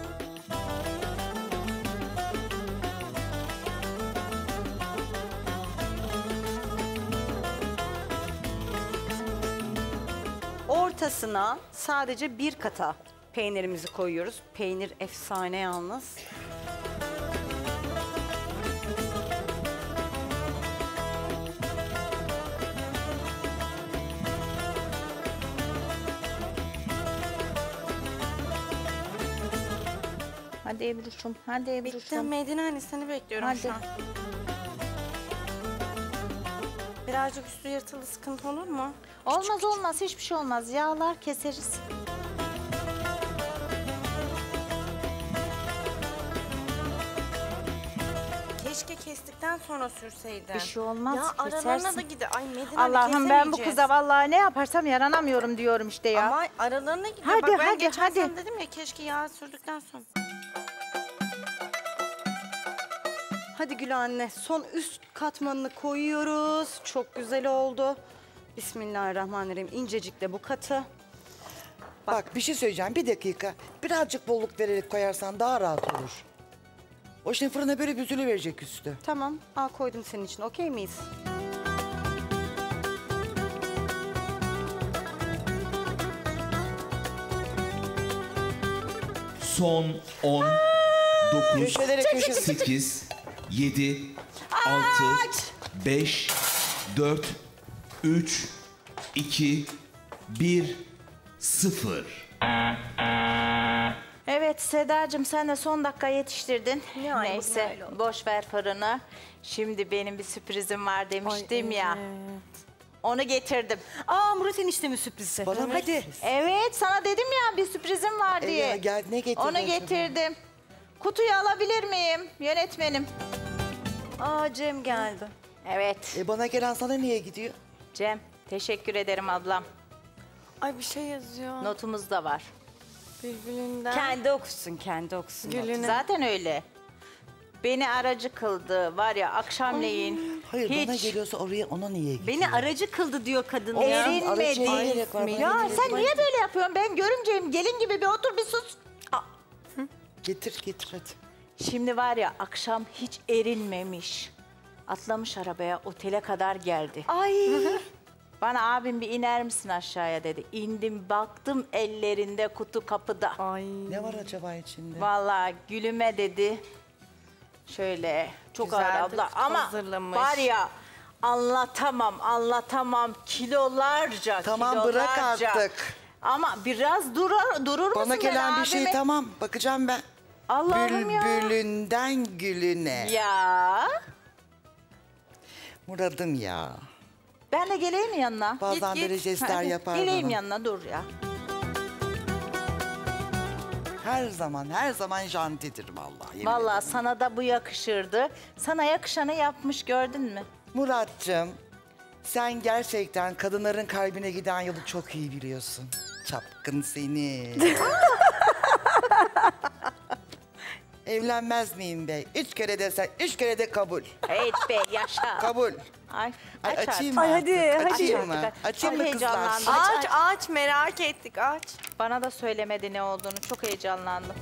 Ortasına sadece bir kata peynirimizi koyuyoruz. Peynir efsane yalnız. Hadi Ebru'cum, hadi Ebru'cum. Bitti Medine anne, seni bekliyorum Hadi. şu an. Birazcık üstü yırtılı, sıkıntı olur mu? Olmaz olmaz, hiçbir şey olmaz. Yağlar keseriz. Keşke kestikten sonra sürseydin. Bir şey olmaz, Ya aralarına kesersin. da gider. Ay Medine anne, Allah'ım ben bu kesemeyeceğiz. kıza vallahi ne yaparsam yaranamıyorum diyorum işte ya. Ama aralarına gidiyor. Hadi, Bak ben hadi, geçen hadi. sene dedim ya, keşke yağ sürdükten sonra. Hadi Gül anne, son üst katmanını koyuyoruz. Çok güzel oldu. Bismillahirrahmanirrahim. İncecik de bu katı. Bak bir şey söyleyeceğim, bir dakika. Birazcık bolluk vererek koyarsan daha rahat olur. O şimdi fırına böyle büzülü verecek üstü. Tamam, al koydum senin için. Okey miyiz? Son on, dokuz, Köşelere köşe- sekiz, yedi, altı, beş, dört, üç, iki, bir, sıfır. Evet Sedacığım, sen de son dakika yetiştirdin. Ya, Neyse böyle oldu. boş ver fırını. Şimdi benim bir sürprizim var demiştim ya. Onu getirdim. Aa, Murat eniştemin sürprizi. Bana mı Hadi. sürpriz? Evet sana dedim ya bir sürprizim var E diye. ya, gel, ne getirdin Onu acaba? getirdim. Kutuyu alabilir miyim yönetmenim? Aa, Cem geldi. Evet. E bana gelen sana niye gidiyor? Cem teşekkür ederim ablam. Ay bir şey yazıyor. Notumuz da var. Bülbülünden. Kendi okusun, kendi okusun. Gülüne. Zaten öyle. Beni aracı kıldı var ya akşamleyin. Hayır hiç bana geliyorsa oraya ona niye gidiyor? Beni aracı kıldı diyor kadın Olsun, ya. aracıya erinmedi. gerek var, bana Ya gerek sen var. niye böyle yapıyorsun? Ben görümceyim. Gelin gibi bir otur bir sus. Getir getir hadi. Şimdi var ya akşam hiç erinmemiş. Atlamış arabaya otele kadar geldi. Ay. Bana abim bir iner misin aşağıya dedi. İndim baktım ellerinde kutu kapıda. Ay. Ne var acaba içinde? Vallahi gülüme dedi. Şöyle çok Güzel ağır de abla ama hazırlamış. var ya anlatamam anlatamam kilolarca Tamam kilolarca. bırak artık. Ama biraz durur, durur musun Bana gelen ben bir şey abime? tamam bakacağım ben. Allah'ım ya. Bülbülünden gülüne. Ya Murad'ım ya. ben de geleyim mi yanına? Bazen böyle jestler Hadi, yapar Geleyim bana. yanına dur ya. Her zaman her zaman jantidir vallahi. yemin Vallahi ederim. sana da bu yakışırdı. Sana yakışanı yapmış gördün mü? Murat'cığım sen gerçekten kadınların kalbine giden yolu çok iyi biliyorsun. Çapkın seni. Evlenmez miyim bey? Üç kere desen, üç kere de kabul. Evet be yaşa. Kabul. Ay, Ay, aç açayım artık. mı Ay, hadi, artık? hadi. Açayım mı? Ay, Açayım çok mı kızlar? heyecanlandım. Aç aç merak ettik aç. Bana da söylemedi ne olduğunu. Çok heyecanlandım.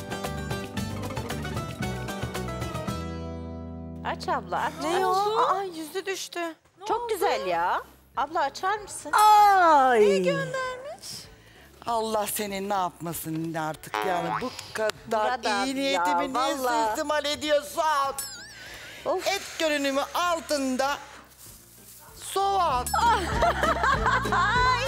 Aç abla aç. Ne aç. o? Aa yüzü düştü. Çok güzel ya. Abla açar mısın? Ay. İyi göndermiş. Allah senin ne yapmasın artık yani bu kadar Murat abi iyi niyetimi ya, niye vallahi. suistimal ediyorsan? Et görünümü altında soğan. Ay.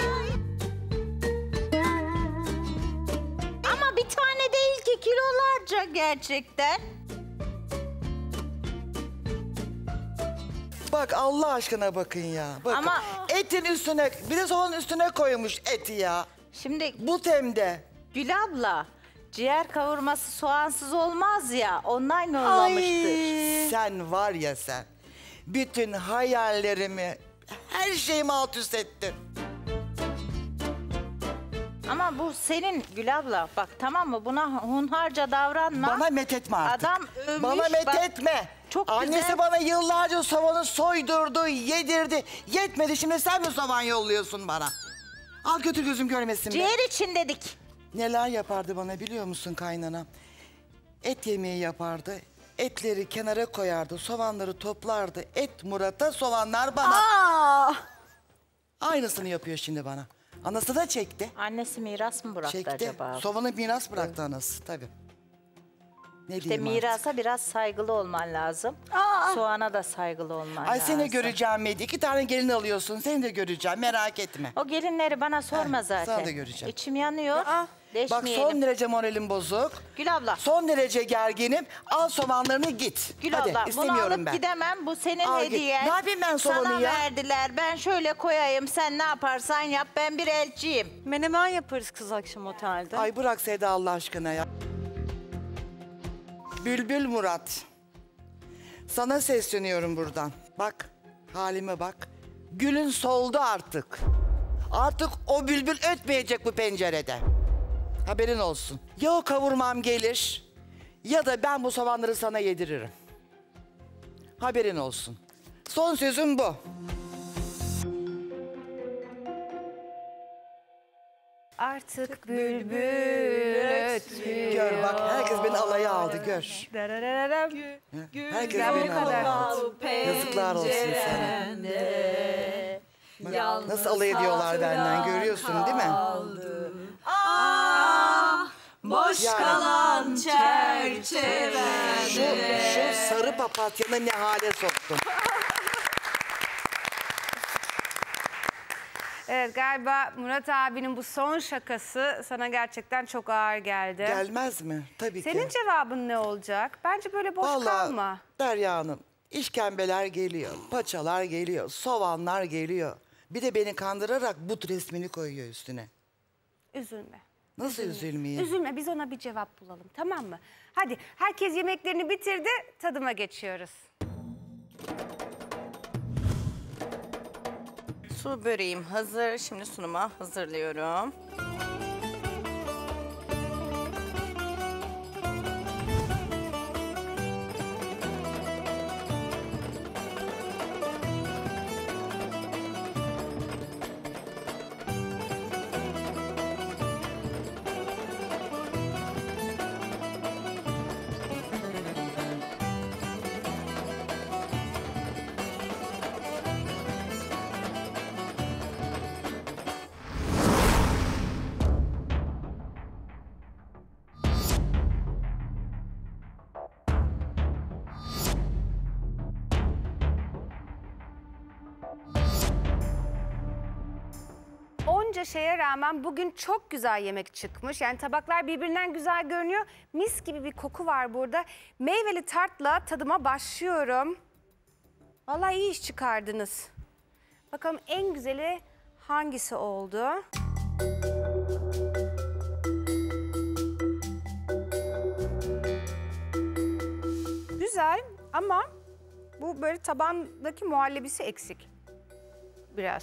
Ama bir tane değil ki kilolarca gerçekten. Bak Allah aşkına bakın ya. Bakın. Ama- Etin üstüne bir de soğanın üstüne koymuş eti ya. Şimdi bu temde. Gül abla ciğer kavurması soğansız olmaz ya. Ondan ne olmamıştır? Sen var ya sen. Bütün hayallerimi, her şeyimi alt üst ettin. Ama bu senin Gül abla. Bak tamam mı? Buna hunharca davranma. Bana methetme artık. Adam övmüş. Bana bak- methetme. Çok Annesi güzel. bana yıllarca soğanı soydurdu, yedirdi. Yetmedi şimdi sen mi soğan yolluyorsun bana? Al götür gözüm görmesin be. Ciğer için dedik. Neler yapardı bana biliyor musun kaynana? Et yemeği yapardı. Etleri kenara koyardı, soğanları toplardı. Et Murat'a, soğanlar bana. Aa! Aynısını yapıyor şimdi bana. Anası da çekti. Annesi miras mı bıraktı Çekti. acaba? Soğanı miras bıraktı anası tabii. Ne İşte diyeyim mirasa biraz saygılı olman lazım. Soğana da saygılı olman Ay lazım. seni göreceğim Medi. İki tane gelin alıyorsun. Seni de göreceğim. Merak etme. O gelinleri bana sorma zaten. sana da göreceğim. İçim yanıyor. Bak Deşmeyelim. son derece moralim bozuk. Gül abla. Son derece gerginim. Al soğanlarını git. Gül Hadi abla bunu istemiyorum alıp ben. gidemem. Bu senin Al git. hediyen. Ne yapayım ben soğanı Sana ya? verdiler. Ben şöyle koyayım. Sen ne yaparsan yap. Ben bir elçiyim. Menemen yaparız kız akşam otelde. Ay bırak Seda Allah aşkına ya. Bülbül Murat. Sana sesleniyorum buradan. Bak halime bak. Gülün soldu artık. Artık o bülbül ötmeyecek bu pencerede. Haberin olsun. Ya o kavurmam gelir ya da ben bu soğanları sana yediririm. Haberin olsun. Son sözüm bu. Artık bülbül ötmüyor. Gör bak herkes beni alaya aldı gör. Dararararam. Herkes Ben bu beni alaya kadar. aldı. Yazıklar olsun sana. Bak, nasıl alay ediyorlar benden görüyorsun değil mi? Ah, boş Yani- kalan çerçevede. Şu, şu sarı papatyanı ne hale soktun? Evet galiba Murat abinin bu son şakası sana gerçekten çok ağır geldi. Gelmez mi? Tabii Senin ki. cevabın ne olacak? Bence böyle boş Vallahi kalma. Derya Hanım, işkembeler geliyor, paçalar geliyor, soğanlar geliyor. Bir de beni kandırarak but resmini koyuyor üstüne. Üzülme. Nasıl üzülmeyeyim? Üzülme biz ona bir cevap bulalım tamam mı? Hadi herkes yemeklerini bitirdi tadıma geçiyoruz. Su böreğim hazır. Şimdi sunuma hazırlıyorum. Onca şeye rağmen bugün çok güzel yemek çıkmış. Yani tabaklar birbirinden güzel görünüyor. Mis gibi bir koku var burada. Meyveli tartla tadıma başlıyorum. Vallahi iyi iş çıkardınız. Bakalım en güzeli hangisi oldu? Güzel ama bu böyle tabandaki muhallebisi eksik. Biraz.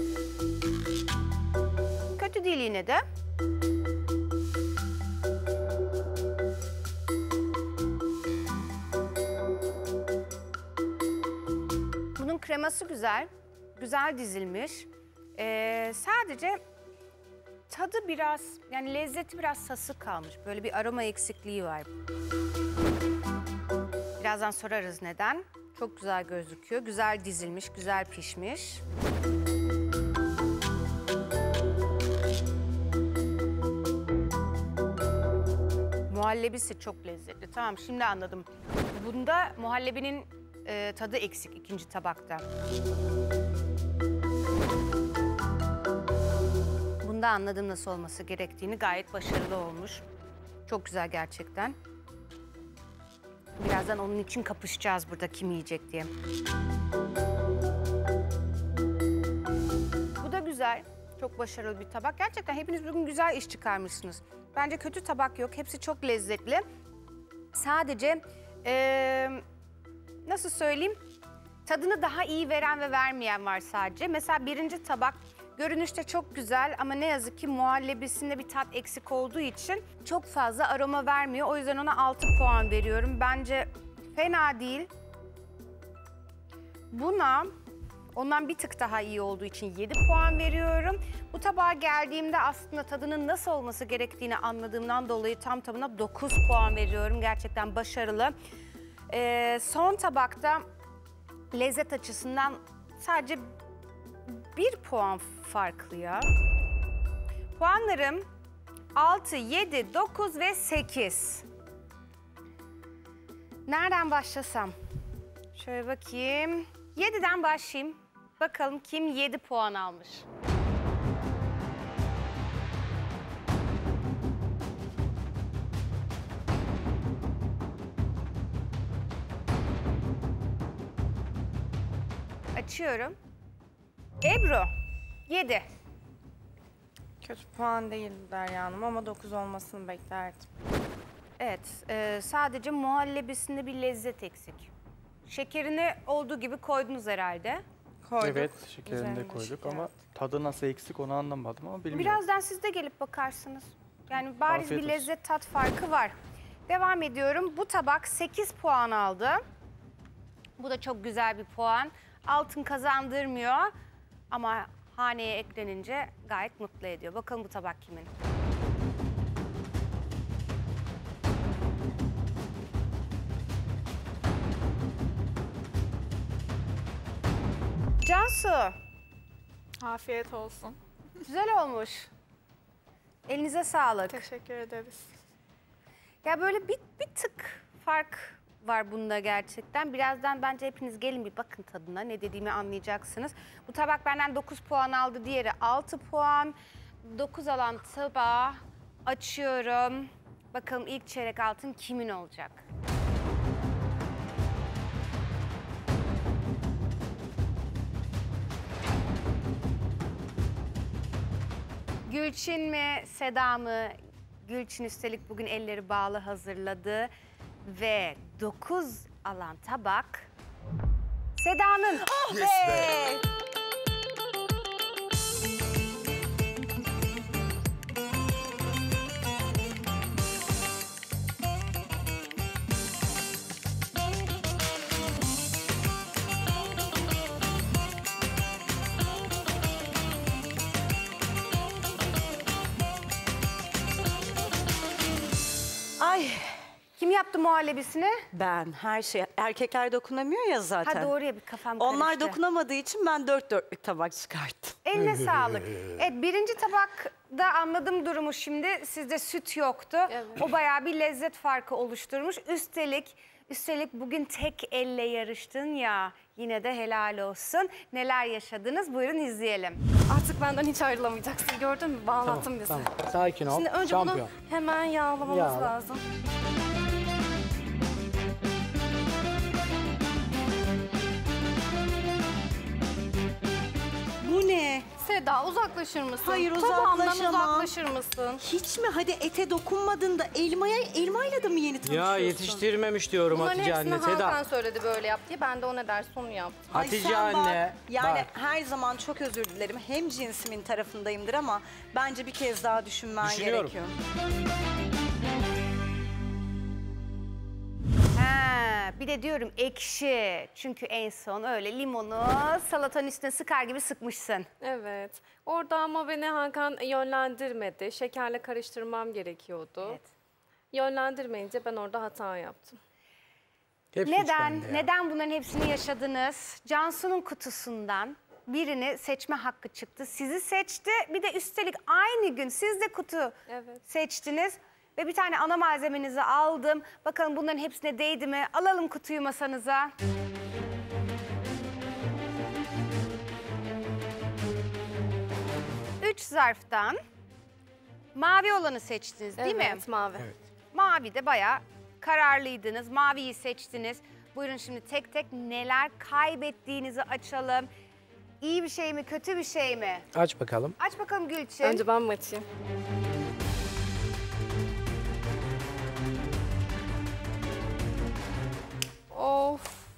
Kötü değil yine de. Aroması güzel, güzel dizilmiş. Ee, sadece tadı biraz, yani lezzeti biraz sası kalmış. Böyle bir aroma eksikliği var. Birazdan sorarız neden. Çok güzel gözüküyor, güzel dizilmiş, güzel pişmiş. Muhallebisi çok lezzetli. Tamam, şimdi anladım. Bunda muhallebinin e, tadı eksik ikinci tabakta. Bunda anladım nasıl olması gerektiğini. Gayet başarılı olmuş. Çok güzel gerçekten. Birazdan onun için kapışacağız burada kim yiyecek diye. Bu da güzel. Çok başarılı bir tabak. Gerçekten hepiniz bugün güzel iş çıkarmışsınız. Bence kötü tabak yok. Hepsi çok lezzetli. Sadece ee, nasıl söyleyeyim? Tadını daha iyi veren ve vermeyen var sadece. Mesela birinci tabak görünüşte çok güzel ama ne yazık ki muhallebisinde bir tat eksik olduğu için çok fazla aroma vermiyor. O yüzden ona altı puan veriyorum. Bence fena değil. Buna ondan bir tık daha iyi olduğu için yedi puan veriyorum. Bu tabağa geldiğimde aslında tadının nasıl olması gerektiğini anladığımdan dolayı tam tamına dokuz puan veriyorum. Gerçekten başarılı. Ee, son tabakta lezzet açısından sadece bir puan farklı ya. Puanlarım altı, yedi, dokuz ve sekiz. Nereden başlasam? Şöyle bakayım. yediden başlayayım. Bakalım kim yedi puan almış. Açıyorum. Ebru, yedi. Kötü puan değil Derya Hanım ama dokuz olmasını beklerdim. Evet, e, sadece muhallebisinde bir lezzet eksik. Şekerini olduğu gibi koydunuz herhalde. Koyduk. Evet, şekerini de Üzerine koyduk şeker. ama tadı nasıl eksik onu anlamadım ama bilmiyorum. Birazdan siz de gelip bakarsınız. Yani bariz Afiyet bir olsun. lezzet tat farkı var. Devam ediyorum. Bu tabak sekiz puan aldı. Bu da çok güzel bir puan. Altın kazandırmıyor ama haneye eklenince gayet mutlu ediyor. Bakalım bu tabak kimin? Cansu. Afiyet olsun. Güzel olmuş. Elinize sağlık. Teşekkür ederiz. Ya böyle bir, bir tık fark var bunda gerçekten. Birazdan bence hepiniz gelin bir bakın tadına. Ne dediğimi anlayacaksınız. Bu tabak benden dokuz puan aldı. Diğeri altı puan. dokuz alan tabağı açıyorum. Bakalım ilk çeyrek altın kimin olacak? Gülçin mi, Seda mı? Gülçin üstelik bugün elleri bağlı hazırladı. Ve dokuz alan tabak Seda'nın. Oh Yes be! Ay. Kim yaptı muhallebisini? Ben. Her şey. Erkekler dokunamıyor ya zaten. Ha doğru ya, bir kafam Onlar karıştı. dokunamadığı için ben dört dörtlük tabak çıkarttım. Eline sağlık. Evet, birinci tabakta anladım durumu şimdi. Sizde süt yoktu. O bayağı bir lezzet farkı oluşturmuş. Üstelik, üstelik bugün tek elle yarıştın ya. Yine de helal olsun. Neler yaşadınız? Buyurun izleyelim. Artık benden hiç ayrılamayacaksın. Gördün mü? Bağlattın Tamam, bizi. tamam. Sakin ol. Şimdi önce Şampiyon. bunu hemen yağlamamız Yağla. lazım. Bu ne? Seda uzaklaşır mısın? Hayır Tabağımdan uzaklaşamam. uzaklaşır mısın? Hiç mi? Hadi ete dokunmadın da elmaya, elmayla da mı yeni tanışıyorsun? Ya yetiştirmemiş diyorum Bunların Hatice hepsini anne. Seda. Hakan söyledi böyle yap diye. Ben de o ne derse onu yaptım. Ay Hatice sen anne. Bak, yani bak. her zaman çok özür dilerim. Hem cinsimin tarafındayımdır ama bence bir kez daha düşünmen Düşünüyorum. gerekiyor. Ha, Bir de diyorum ekşi. Çünkü en son öyle limonu salatanın üstüne sıkar gibi sıkmışsın. Evet. Orada ama beni Hakan yönlendirmedi. Şekerle karıştırmam gerekiyordu. Evet. Yönlendirmeyince ben orada hata yaptım. Hepsi Neden? Neden bunların hepsini yaşadınız? Cansu'nun kutusundan birini seçme hakkı çıktı. Sizi seçti. Bir de üstelik aynı gün siz de kutu Evet. seçtiniz. Ve bir tane ana malzemenizi aldım. Bakalım bunların hepsine değdi mi? Alalım kutuyu masanıza. Üç zarftan mavi olanı seçtiniz değil mi? Evet, mavi. Evet. Mavi de bayağı kararlıydınız. Maviyi seçtiniz. Buyurun şimdi tek tek neler kaybettiğinizi açalım. İyi bir şey mi, kötü bir şey mi? Aç bakalım. Aç bakalım Gülçin. Önce ben mi açayım? Of.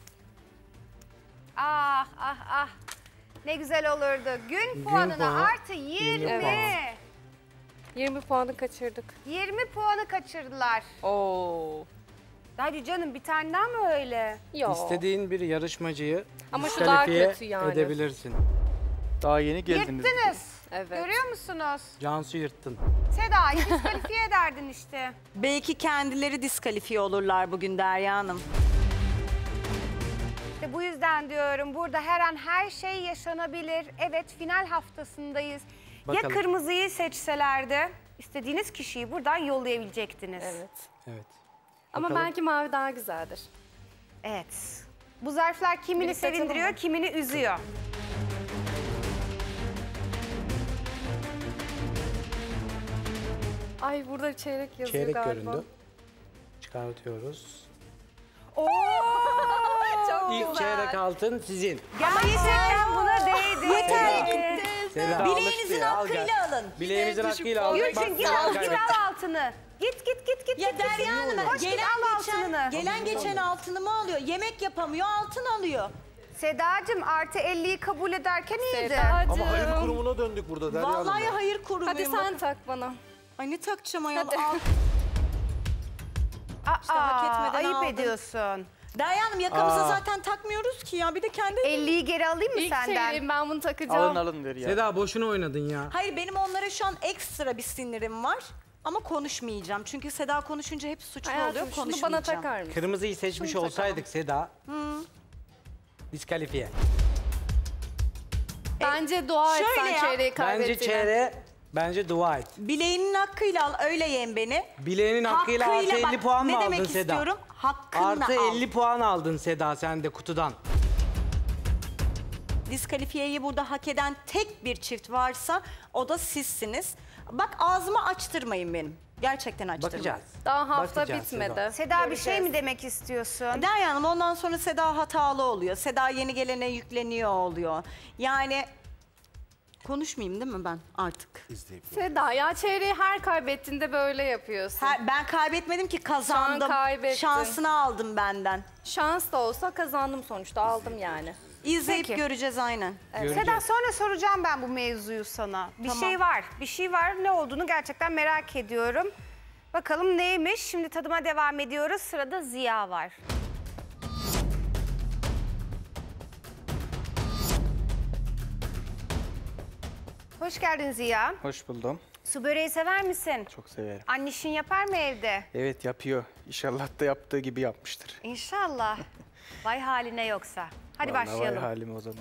Ah ah ah. Ne güzel olurdu. Gün, Gün puanına puanı, artı yirmi. Evet. yirmi puanı kaçırdık. yirmi puanı kaçırdılar. Oo. Hadi canım bir tane daha mı öyle? Yok. İstediğin bir yarışmacıyı Ama şu daha diskalifiye kötü yani. edebilirsin. Daha yeni geldiniz. Yırttınız. Evet. Görüyor musunuz? Cansu yırttın. Seda'yı diskalifiye ederdin işte. Belki kendileri diskalifiye olurlar bugün Derya Hanım. İşte bu yüzden diyorum burada her an her şey yaşanabilir. Evet final haftasındayız. Bakalım. Ya kırmızıyı seçselerdi istediğiniz kişiyi buradan yollayabilecektiniz. Evet. Evet. Ama Bakalım. belki mavi daha güzeldir. Evet. Bu zarflar kimini Birlikte açalım sevindiriyor, mı? kimini üzüyor. Ay burada çeyrek yazıyor Çeyrek galiba. göründü. Çıkartıyoruz. Oo! Çok İlk güzel. çeyrek altın sizin. Gerçekten buna değdi. Yeter. Seda alıştı Bileğinizin ya, al hakkıyla gel. alın. Bileğimizin hakkıyla aldık. Gülçin Bak, git al al, git kaybettik. al altını. Git git git git. Ya git, Derya git. Hanım Koş, git, gelen al geçen, altınını. gelen geçen altınımı alıyor. Yemek yapamıyor altın alıyor. Sedacığım artı elliyi kabul ederken iyiydi. Sedacığım. Ama hayır kurumuna döndük burada Derya Hanım. Vallahi ya. hayır kurumuyum. Hadi sen tak bana. Ay ne takacağım ayol. Hadi. Al. Aa, İşte hak etmeden ayıp aldın. ediyorsun. Derya Hanım yakamıza Aa. zaten takmıyoruz ki ya. Bir de kendi... elliyi geri alayım mı İlk senden? çeyreğim ben bunu takacağım. Alın alın der ya. Seda boşuna oynadın ya. Hayır benim onlara şu an ekstra bir sinirim var. Ama konuşmayacağım. Çünkü Seda konuşunca hep suçlu Hayatım oluyor. şunu Konuşmayacağım. bana takar mısın? Kırmızıyı seçmiş Şunu olsaydık Seda, Hı. diskalifiye. Bence dua et şöyle sen yap. çeyreği Bence kaybettiğine. çeyreğe, bence dua et. Bileğinin hakkıyla al. Öyle yem beni. Bileğinin hakkıyla, Hakkıyla artı bak, elli puan mı ne aldın demek Seda? istiyorum? Hakkınla Artı al. elli puan aldın Seda sen de kutudan. Diskalifiyeyi burada hak eden tek bir çift varsa o da sizsiniz. Bak ağzımı açtırmayın benim. Gerçekten açtırmayın. Bakacağız. Daha hafta Bakacağız bitmedi. Seda. Seda bir şey mi demek istiyorsun? Derya Hanım ondan sonra Seda hatalı oluyor. Seda yeni gelene yükleniyor oluyor. Yani konuşmayayım değil mi ben artık? Seda ya çeyreği her kaybettiğinde böyle yapıyorsun. Her- ben kaybetmedim ki kazandım. kaybettin. Şansını aldım benden. Şans da olsa kazandım sonuçta aldım yani. İzleyip Peki. göreceğiz aynen. Seda sonra soracağım ben bu mevzuyu sana. Bir Tamam. şey var, bir şey var. Ne olduğunu gerçekten merak ediyorum. Bakalım neymiş? Şimdi tadıma devam ediyoruz. Sırada Ziya var. Hoş geldin Ziya. Hoş buldum. Su böreği sever misin? Çok severim. Annişin yapar mı evde? Evet yapıyor. İnşallah da yaptığı gibi yapmıştır. İnşallah. Vay haline yoksa. Hadi Vallahi başlayalım. Vay halim o zaman.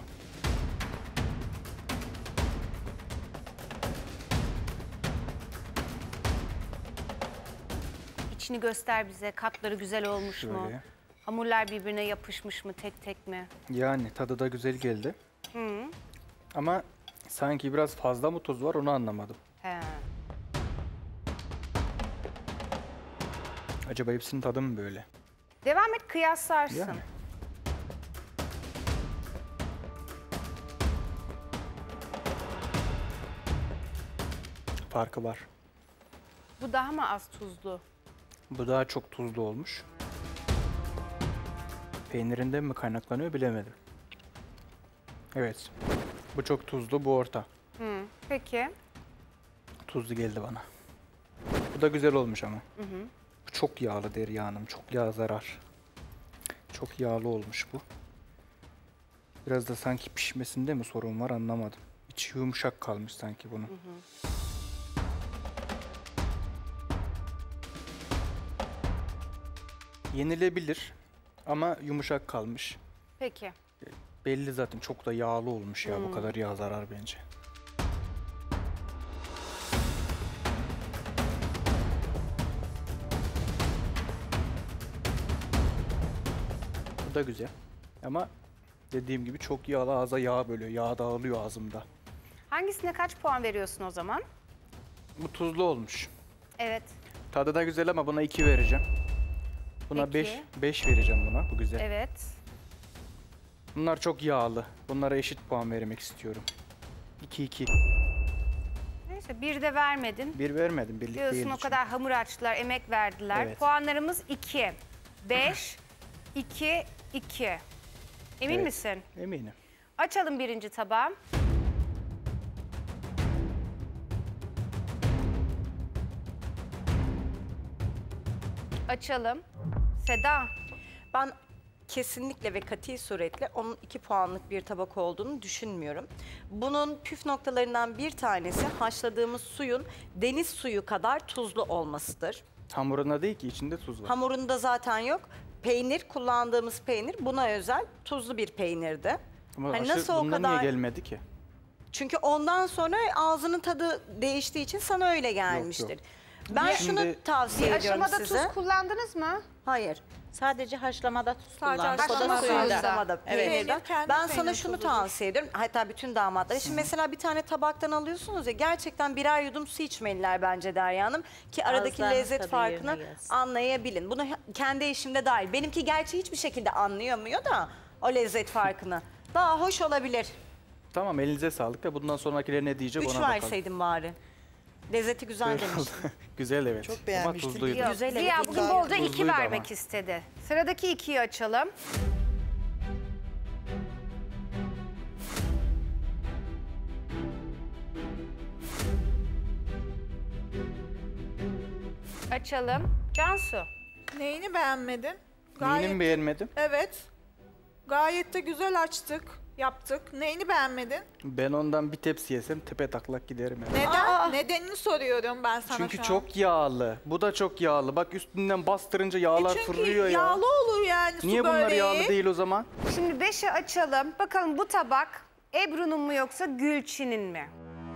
İçini göster bize. Katları güzel olmuş mu? Şöyle. Hamurlar birbirine yapışmış mı tek tek mi? Yani tadı da güzel geldi. Hı. Ama sanki biraz fazla mı tuz var onu anlamadım. He. Acaba hepsinin tadı mı böyle? Devam et kıyaslarsın. Yani. Farkı var. Bu daha mı az tuzlu? Bu daha çok tuzlu olmuş. Peynirinden mi kaynaklanıyor bilemedim. Evet. Bu çok tuzlu, bu orta. Hı. Peki. Tuzlu geldi bana. Bu da güzel olmuş ama. Hı hı. Bu çok yağlı Derya Hanım. Çok yağ zarar. Çok yağlı olmuş bu. Biraz da sanki pişmesinde mi sorun var anlamadım. İçi yumuşak kalmış sanki bunun. Hı hı. Yenilebilir ama yumuşak kalmış. Peki. Belli zaten çok da yağlı olmuş ya Hmm. bu kadar yağ zarar bence. Bu da güzel ama dediğim gibi çok yağlı, ağza yağ bölüyor. Yağ dağılıyor ağzımda. Hangisine kaç puan veriyorsun o zaman? Bu tuzlu olmuş. Evet. Tadı da güzel ama buna iki vereceğim. Buna Peki. beş, beş vereceğim buna. Bu güzel. Evet. Bunlar çok yağlı. Bunlara eşit puan vermek istiyorum. iki iki. Neyse bir de vermedin. Bir vermedim. Birlik Diyorsun değildi o kadar hamur açtılar, emek verdiler. Evet. Puanlarımız iki. beş, iki, iki. Emin Evet, misin? Eminim. Açalım birinci tabağı. Açalım. Seda. Ben kesinlikle ve kati suretle onun iki puanlık bir tabak olduğunu düşünmüyorum. Bunun püf noktalarından bir tanesi haşladığımız suyun deniz suyu kadar tuzlu olmasıdır. Hamurunda değil ki içinde tuz var. Hamurunda zaten yok. Peynir, kullandığımız peynir buna özel tuzlu bir peynirdi. Ama Hani aşı nasıl o bundan kadar... niye gelmedi ki? Çünkü ondan sonra ağzının tadı değiştiği için sana öyle gelmiştir. yok. Ben Şimdi- şunu tavsiye Bir ediyorum aşamada size. tuz kullandınız mı? Hayır. Sadece haşlamada tuz Sadece kullandık. O da haşlama suyunda. suyunda. Haşlamada, Evet. peynirden. Peynir kendi Ben peynir sana şunu tuzudur. tavsiye ediyorum. Hatta bütün damatlara. Şimdi mesela bir tane tabaktan alıyorsunuz ya gerçekten birer yudum su içmeliler bence Derya Hanım. Ki aradaki Ağızlarınız lezzet tadı farkını yerine gelsin. anlayabilin. Bunu he- kendi eşimde dahil. Benimki gerçi hiçbir şekilde anlayamıyor da o lezzet farkını. Daha hoş olabilir. Tamam elinize sağlık da bundan sonrakiler ne diyecek Üç ona bakalım. verseydin bari. Lezzeti güzel demiş. Güzel evet. Çok Ama beğenmiştim. tuzluydu. Yok. Güzel, Ziya evet, bugün güzel. bolca iki Tuzluydu vermek ama. istedi. Sıradaki ikiyi açalım. Açalım. Cansu. Neyini beğenmedin? Neyini mi beğenmedim? Evet. Gayet de güzel açtık, yaptık. Neyini beğenmedin? Ben ondan bir tepsi yesem tepe taklak giderim. Yani. Neden? Nedenini soruyorum ben sana Çünkü şu an. çok yağlı. Bu da çok yağlı. Bak üstünden bastırınca yağlar E çünkü fırlıyor ya. yağlı olur yani su Niye bunlar böreği. yağlı değil o zaman? Şimdi beşi açalım. Bakalım bu tabak Ebru'nun mu yoksa Gülçin'in mi?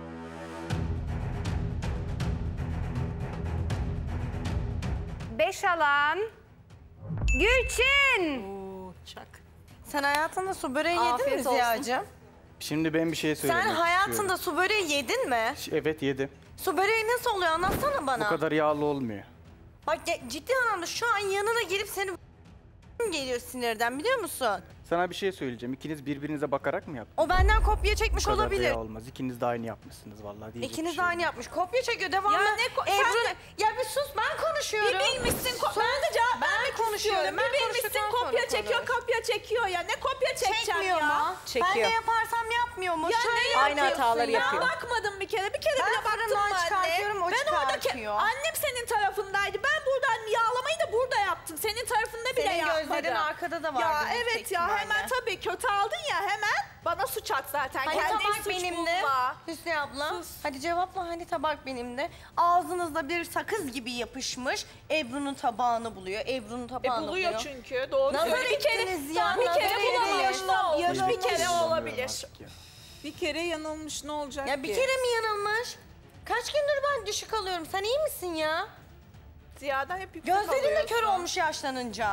Beş alan Gülçin. Sen hayatında su böreği yedin mi Afiyet olsun. Ziya'cığım? Şimdi ben bir şey söylemek Sen hayatında istiyorum. su böreği yedin mi? Evet yedim. Su böreği nasıl oluyor anlatsana Bu bana. kadar yağlı olmuyor. Bak ge- ciddi anlamda şu an yanına gelip seni geliyor sinirden biliyor musun? Sana bir şey söyleyeceğim. İkiniz birbirinize bakarak mı yaptınız? O benden kopya çekmiş Bu kadar da olabilir. yağ olmaz. İkiniz de aynı yapmışsınız vallahi diyecek İkiniz bir de şey aynı yok. yapmış. Kopya çekiyor devamlı. Ya ne ko- Ebru, sen ya bir sus ben konuşuyorum. Bir bilmişsin, ko- ben de cevap Ben vermek konuşuyorum, istiyorum. ben Bir bilmişsin konuştuktan kopya sonra çekiyor, konuş. kopya çekiyor ya. Ne kopya çekeceğim Çekmiyor ya? mu? Çekiyor. Ben de yaparsam yapmıyor mu? Ya Şöyle ne Aynı yapıyorsun hataları ya? yapıyor. Bakmadım bir kere. Bir kere Ben bile baktım fırından mı anne? çıkartıyorum, o ben oradaki çıkartıyor. annem senin tarafındaydı. Ben buradan yağlamayı da burada yaptım. Senin tarafında bile Senin yapmadım. gözlerin arkada da vardı Ya büyük evet ya ihtimalle. hemen tabii kötü aldın ya hemen bana suç at zaten. Hani Kendin tabak suç benim de. bulma. Hüsnü abla. Hadi cevapla hani tabak benim de. Ağzınızda bir sakız gibi yapışmış. Ebru'nun tabağını buluyor. Ebru'nun E tabağını buluyor buluyor. çünkü. Doğru Nazar söylüyor. Bir kere, ettiniz ya, bir nazar kere bulamamış ettiniz. ne olmuş? Yanılmış. Bir kere olabilir. Artık ya. Bir kere yanılmış ne olacak Ya bir ki? kere mi yanılmış? Kaç gündür ben düşük alıyorum. Sen iyi misin ya? Ziya'dan hep yüksek Gözlerin de kör alıyorsun. olmuş yaşlanınca.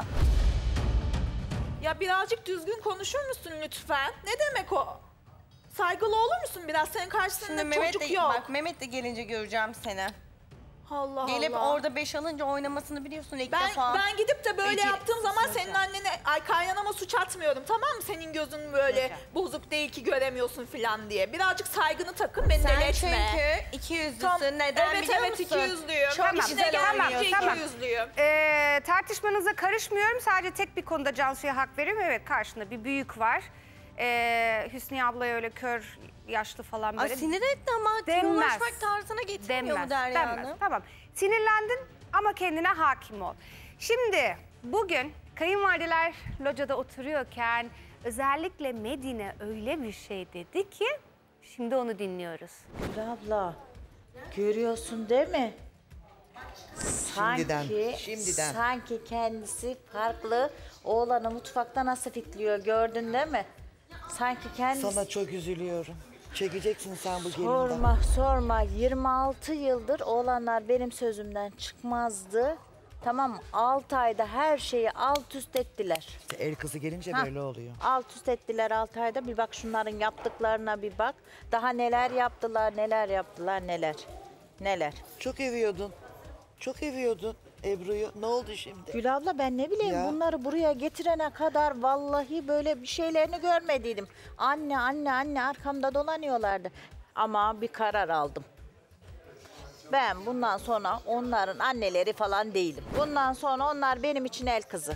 Ya birazcık düzgün konuşur musun lütfen? Ne demek o? Saygılı olur musun biraz? Senin karşısında Şimdi Mehmet çocuk de, yok. bak Mehmet de gelince göreceğim seni. Allah Gelip Allah. orada beş alınca oynamasını biliyorsun ilk Ben, defa. ben gidip de böyle Beceri- yaptığım zaman Hocam. senin annene, ay kaynanama suç atmıyorum tamam mı? Senin gözün böyle Hocam. bozuk değil ki göremiyorsun falan diye. Birazcık saygını takın beni Sen deletme. çünkü iki yüzlüsün. Tam- Neden evet, biliyor evet, musun? iki yüzlüyüm. Çok Tamam, güzel işte gelmem, oynuyorsun. iki Tamam. yüzlüyüm. Ee, tartışmanıza karışmıyorum. Sadece tek bir konuda Cansu'ya hak veriyorum. Evet karşında bir büyük var. Ee, Hüsniye ablaya öyle kör, yaşlı falan Ay böyle sinir etti ama denmez. kilolaşmak tarzına getirmiyor mu Derya denmez. Hanım? Tamam. Sinirlendin ama kendine hakim ol. Şimdi bugün Kayınvalideler locada oturuyorken özellikle Medine öyle bir şey dedi ki şimdi onu dinliyoruz. Gül abla, görüyorsun değil mi? Sanki, Şimdiden, şimdiden. Sanki kendisi farklı. Oğlanı mutfakta nasıl fitliyor gördün değil mi? Sanki kendisi... Sana çok üzülüyorum. Çekeceksin sen bu gelinden. Sorma sorma, yirmi altı yıldır oğlanlar benim sözümden çıkmazdı. Tamam, altı ayda her şeyi alt üst ettiler. El kızı gelince Ha, böyle oluyor. Alt üst ettiler altı ayda. Bir bak şunların yaptıklarına bir bak. Daha neler yaptılar, neler yaptılar, neler. Neler. Çok eviyordun. Çok eviyordun Ebru'yu. Ne oldu şimdi? Gül abla ben ne bileyim Ya. bunları buraya getirene kadar vallahi böyle bir şeylerini görmediydim. Anne anne anne arkamda dolanıyorlardı. Ama bir karar aldım. Ben bundan sonra onların anneleri falan değilim. Bundan sonra onlar benim için el kızı.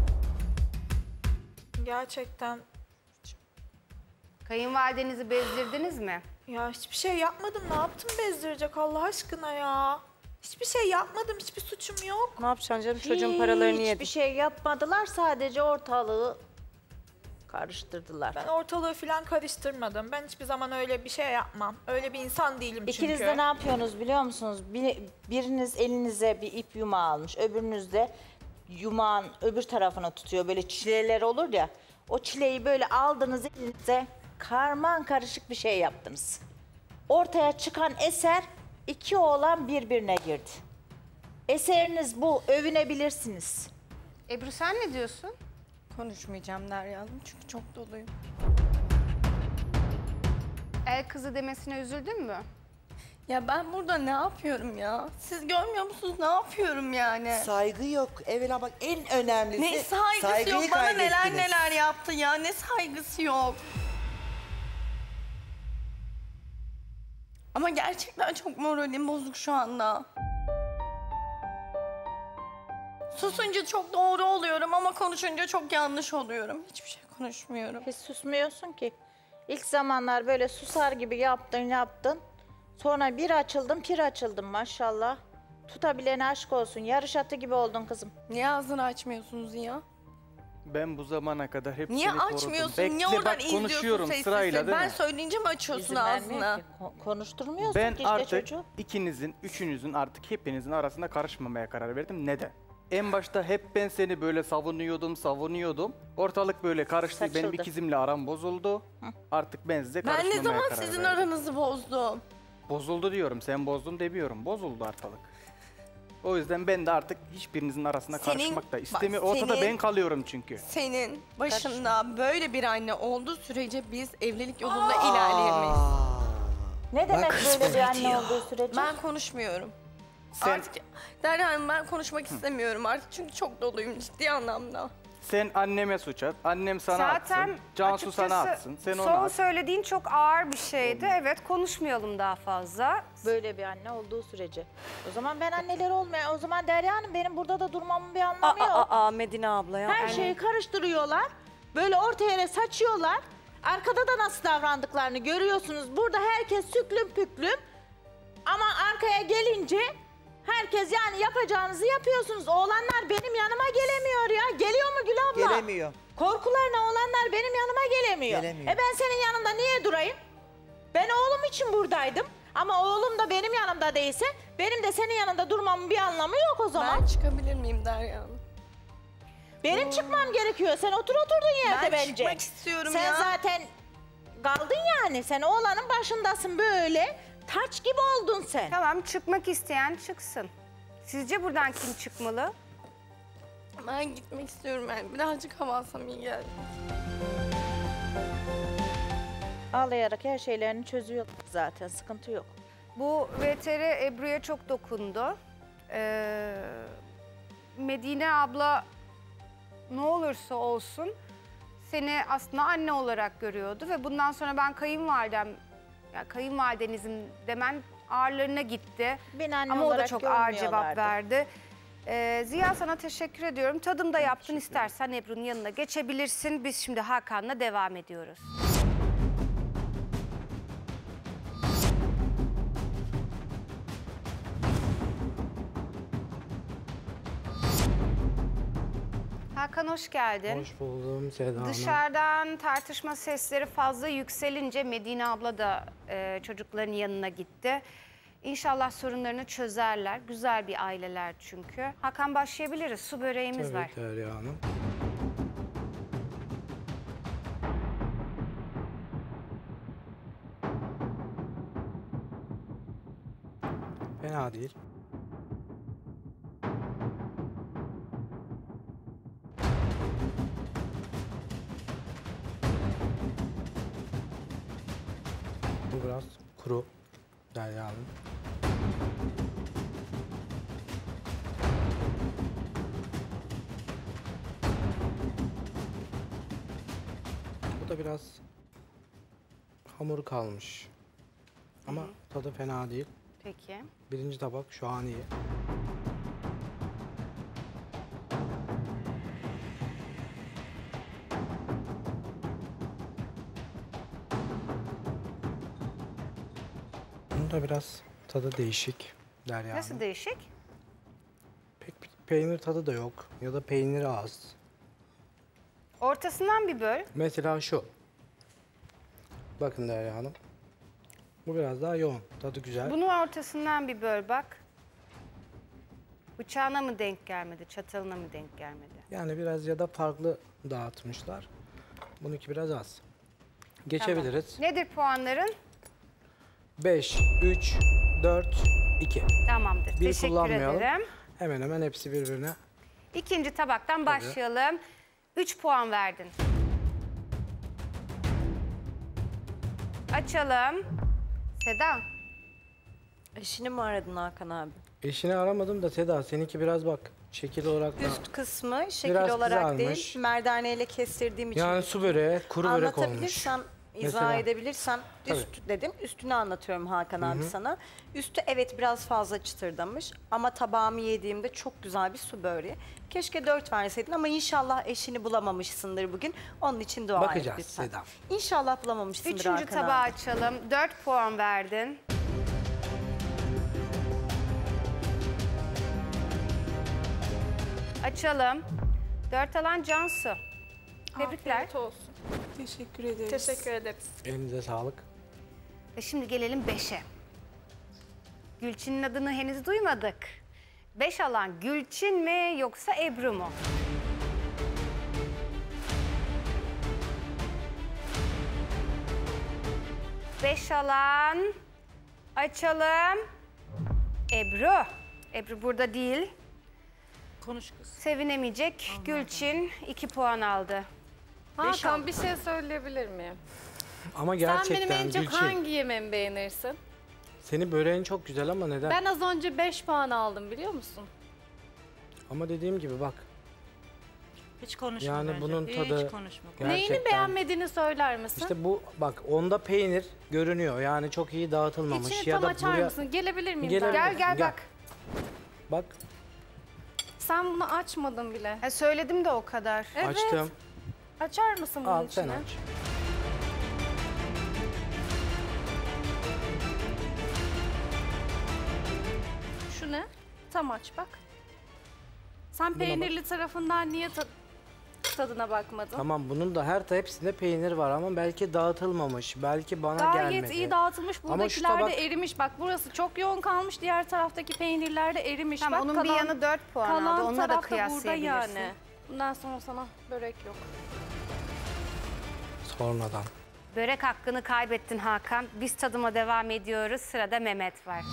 Gerçekten Kayınvalidenizi bezdirdiniz mi? ya hiçbir şey yapmadım. Ne yaptım bezdirecek Allah aşkına ya? Hiçbir şey yapmadım. Hiçbir suçum yok. Ne yapacaksın canım? Çocuğun paralarını yedin. Hiçbir şey yapmadılar. Sadece ortalığı karıştırdılar. Ben ortalığı falan karıştırmadım. Ben hiçbir zaman öyle bir şey yapmam. Öyle bir insan değilim çünkü. İkiniz de ne yapıyorsunuz biliyor musunuz? Bir, biriniz elinize bir ip yumağı almış. Öbürünüz de yumağın öbür tarafına tutuyor. Böyle çileler olur ya. O çileyi böyle aldınız elinize. Karman karışık bir şey yaptınız. Ortaya çıkan eser iki oğlan birbirine girdi. Eseriniz bu. Övünebilirsiniz. Ebru sen ne diyorsun? Konuşmayacağım Derya Hanım çünkü çok doluyum. El kızı demesine üzüldün mü? Ya ben burada ne yapıyorum ya? Siz görmüyor musunuz ne yapıyorum yani? Saygı yok. Evvela bak en önemlisi Ne saygısı saygıyı yok? Bana neler kaybettiniz. neler yaptı ya. Ne saygısı yok? Ama gerçekten çok moralim bozuk şu anda. Susunca çok doğru oluyorum ama konuşunca çok yanlış oluyorum. Hiçbir şey konuşmuyorum. Hiç susmuyorsun ki. İlk zamanlar böyle susar gibi yaptın yaptın. Sonra bir açıldım pir açıldım maşallah. Tutabilene aşk olsun. Yarış atı gibi oldun kızım. Niye ağzını açmıyorsunuz ya? Ben bu zamana kadar hep Niye seni korudum. açmıyorsun? Bekle, Niye oradan bak, izliyorsun konuşuyorum sessiz sırayla sessiz? değil Ben mi? söyleyince mi açıyorsun İzin vermiyor ağzını? ki. Ko- konuşturmuyorsun Ben ki işte artık çocuğu. ikinizin, üçünüzün artık hepinizin arasında karışmamaya karar verdim. Neden? En başta hep ben seni böyle savunuyordum, savunuyordum. Ortalık böyle karıştı. Benim Saçıldı. ikizimle aram bozuldu. Artık ben size Ben karışmamaya ne zaman karar sizin verdim. aranızı bozdum? Bozuldu diyorum, sen bozdun demiyorum. Bozuldu ortalık. O yüzden ben de artık hiçbirinizin arasına Senin- karışmak da bak, istemiyorum. Ortada senin- ben kalıyorum çünkü. Senin başında böyle bir anne olduğu sürece biz evlilik yolunda ilerleyemeyiz. Ne demek böyle bir anne olduğu sürece? Ben konuşmuyorum. Sen- Artık Derya Hanım ben konuşmak istemiyorum artık çünkü çok doluyum ciddi anlamda. Sen anneme suç at, annem sana Zaten atsın, Cansu sana açıkçası atsın, sen ona son at. söylediğin çok ağır bir şeydi. Evet konuşmayalım daha fazla. Böyle bir anne olduğu sürece. O zaman ben anneler olmaya, o zaman Derya Hanım benim burada da durmamın bir anlamı yok. Aa, aa Medine abla ya. Her şeyi karıştırıyorlar. Böyle ortaya yere saçıyorlar. Arkada da nasıl davrandıklarını görüyorsunuz. Burada herkes süklüm püklüm. Ama arkaya gelince herkes yani yapacağınızı yapıyorsunuz. Oğlanlar benim yanıma gelemiyor ya. Geliyor mu Gül abla? Gelemiyor. Korkularına oğlanlar benim yanıma gelemiyor. Gelemiyor. E ben senin yanında niye durayım? Ben oğlum için buradaydım. Ama oğlum da benim yanımda değilse benim de senin yanında durmamın bir anlamı yok o zaman. Ben çıkabilir miyim Derya Hanım? Benim çıkmam gerekiyor. Sen otur oturduğun yerde Ben bence. çıkmak istiyorum Sen ya. zaten kaldın yani. Sen oğlanın başındasın böyle. Taç gibi oldun sen. Tamam çıkmak isteyen çıksın. Sizce buradan kim çıkmalı? Ben gitmek istiyorum yani birazcık hava alsam iyi geldi. Ağlayarak her şeylerini çözüyor zaten. Sıkıntı yok. Bu V T R Ebru'ya çok dokundu. Ee, Medine abla ne olursa olsun seni aslında anne olarak görüyordu ve bundan sonra ben kayınvalidem, ya kayınvalidenizin demen ağırlarına gitti. Beni anne Ama o da olarak çok ağır cevap görmüyorlardı. verdi. Ee, Ziya sana teşekkür ediyorum. Tadımda yaptın, istersen Ebru'nun yanına geçebilirsin. Biz şimdi Hakan'la devam ediyoruz. Hakan hoş geldin. Hoş buldum Seda Hanım. Dışarıdan tartışma sesleri fazla yükselince Medine abla da e, çocukların yanına gitti. İnşallah sorunlarını çözerler. Güzel bir aileler çünkü. Hakan başlayabiliriz. Su böreğimiz Tabii var. Derya Hanım. Fena değil. Bu biraz kuru Derya Hanım. Bu da biraz hamur kalmış. Ama tadı fena değil. Peki. Birinci tabak şu an iyi. Bunun da biraz tadı değişik Derya Nasıl Hanım. değişik? Pek bir peynir tadı da yok ya da peyniri az. Ortasından bir böl. Mesela şu. Bakın Derya Hanım. Bu biraz daha yoğun. Tadı güzel. Bunu ortasından bir böl bak. Bıçağına mı denk gelmedi, çatalına mı denk gelmedi? Yani biraz ya da farklı dağıtmışlar. Bununki biraz az. Geçebiliriz. Tamam. Nedir puanların? beş, üç, dört, iki. Tamamdır. Bir Teşekkür kullanmayalım. ederim. Hemen hemen hepsi birbirine. İkinci tabaktan başlayalım. üç puan verdin. Açalım. Seda. Eşini mi aradın Hakan abi? Eşini aramadım da Seda, seninki biraz bak. Şekil olarak da Üst kısmı şekil biraz olarak kızarmış. değil, merdaneyle kestirdiğim için. Yani su böreği, kuru börek olmuş. Anlatabilirsem, izah Mesela. edebilirsem Tabii. üst dedim. Üstünü anlatıyorum Hakan Hı abi hı. sana. Üstü evet biraz fazla çıtırdamış ama tabağımı yediğimde çok güzel bir su böreği. Keşke dört verseydin ama inşallah eşini bulamamışsındır bugün. Onun için dua Bakacağız et lütfen. Seda. İnşallah bulamamışsındır Üçüncü Hakan tabağı abi. açalım. dört puan verdin. Açalım. dört alan Cansu. Tebrikler. Afiyet olsun. Teşekkür ederiz. Teşekkür ederiz. Elinize sağlık. Ve şimdi gelelim beşe. Gülçin'in adını henüz duymadık. beş alan Gülçin mi yoksa Ebru mu? beş alan açalım. Ebru. Ebru burada değil. Konuş kız. Sevinemeyecek. Gülçin iki puan aldı. Beş Hakan aldı. bir şey söyleyebilir miyim? Ama Sen gerçekten benim en çok Gülçin, hangi yemeğimi beğenirsin? senin böreğin çok güzel ama neden? Ben az önce beş puan aldım biliyor musun? Ama dediğim gibi bak. Hiç konuşma Yani bence. bunun Hiç tadı konuşma. Neyini gerçekten. beğenmediğini söyler misin? İşte bu bak, onda peynir görünüyor. Yani çok iyi dağıtılmamış. İçini ya tam da açar buraya... mısın? Gelebilir miyim? Gelebilirsin, Gel gel gel. bak. Bak Sen bunu açmadın bile. Ha, söyledim de o kadar. Evet. açtım. Açar mısın bunun Al içine? sen aç. Şu ne? Tam aç bak. Sen Buna peynirli tarafından niye ta- tadına bakmadın? Tamam, bunun da her hepsinde peynir var ama belki dağıtılmamış. Belki bana Gayet gelmedi. iyi dağıtılmış. Ama şu Buradakiler tabak- de erimiş. Bak burası çok yoğun kalmış. Diğer taraftaki peynirler de erimiş. Tamam, Bak, onun bir kalan- yanı dört puan kalan aldı. Onunla da taraf burada kıyaslayabilirsin. yani. Bundan sonra sana börek yok. Sonradan. Börek hakkını kaybettin Hakan. Biz tadıma devam ediyoruz. Sırada Mehmet var.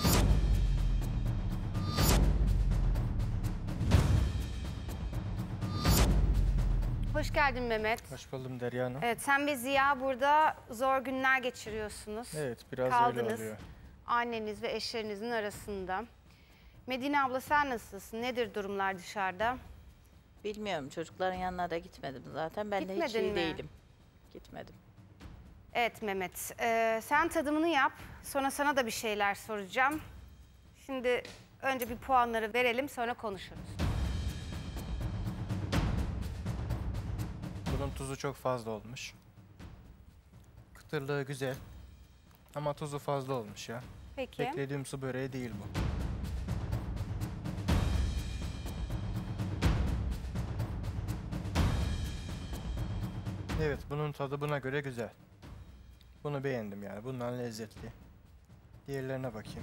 Hoş geldin Mehmet. Hoş buldum Derya Hanım. Evet, sen ve Ziya burada zor günler geçiriyorsunuz. Evet, biraz Kaldınız. öyle oluyor. Anneniz ve eşlerinizin arasında. Medine abla sen nasılsın? Nedir durumlar dışarıda? Bilmiyorum, çocukların yanına da gitmedim zaten. Ben de hiç Gitmedin iyi mi? değilim. Gitmedim. Evet Mehmet, ee, sen tadımını yap. Sonra sana da bir şeyler soracağım. Şimdi önce bir puanları verelim, sonra konuşuruz. Bunun tuzu çok fazla olmuş. Kıtırlığı güzel. Ama tuzu fazla olmuş ya. Peki. Beklediğim su böreği değil bu. Evet, bunun tadı buna göre güzel. Bunu beğendim yani. Bundan lezzetli. Diğerlerine bakayım.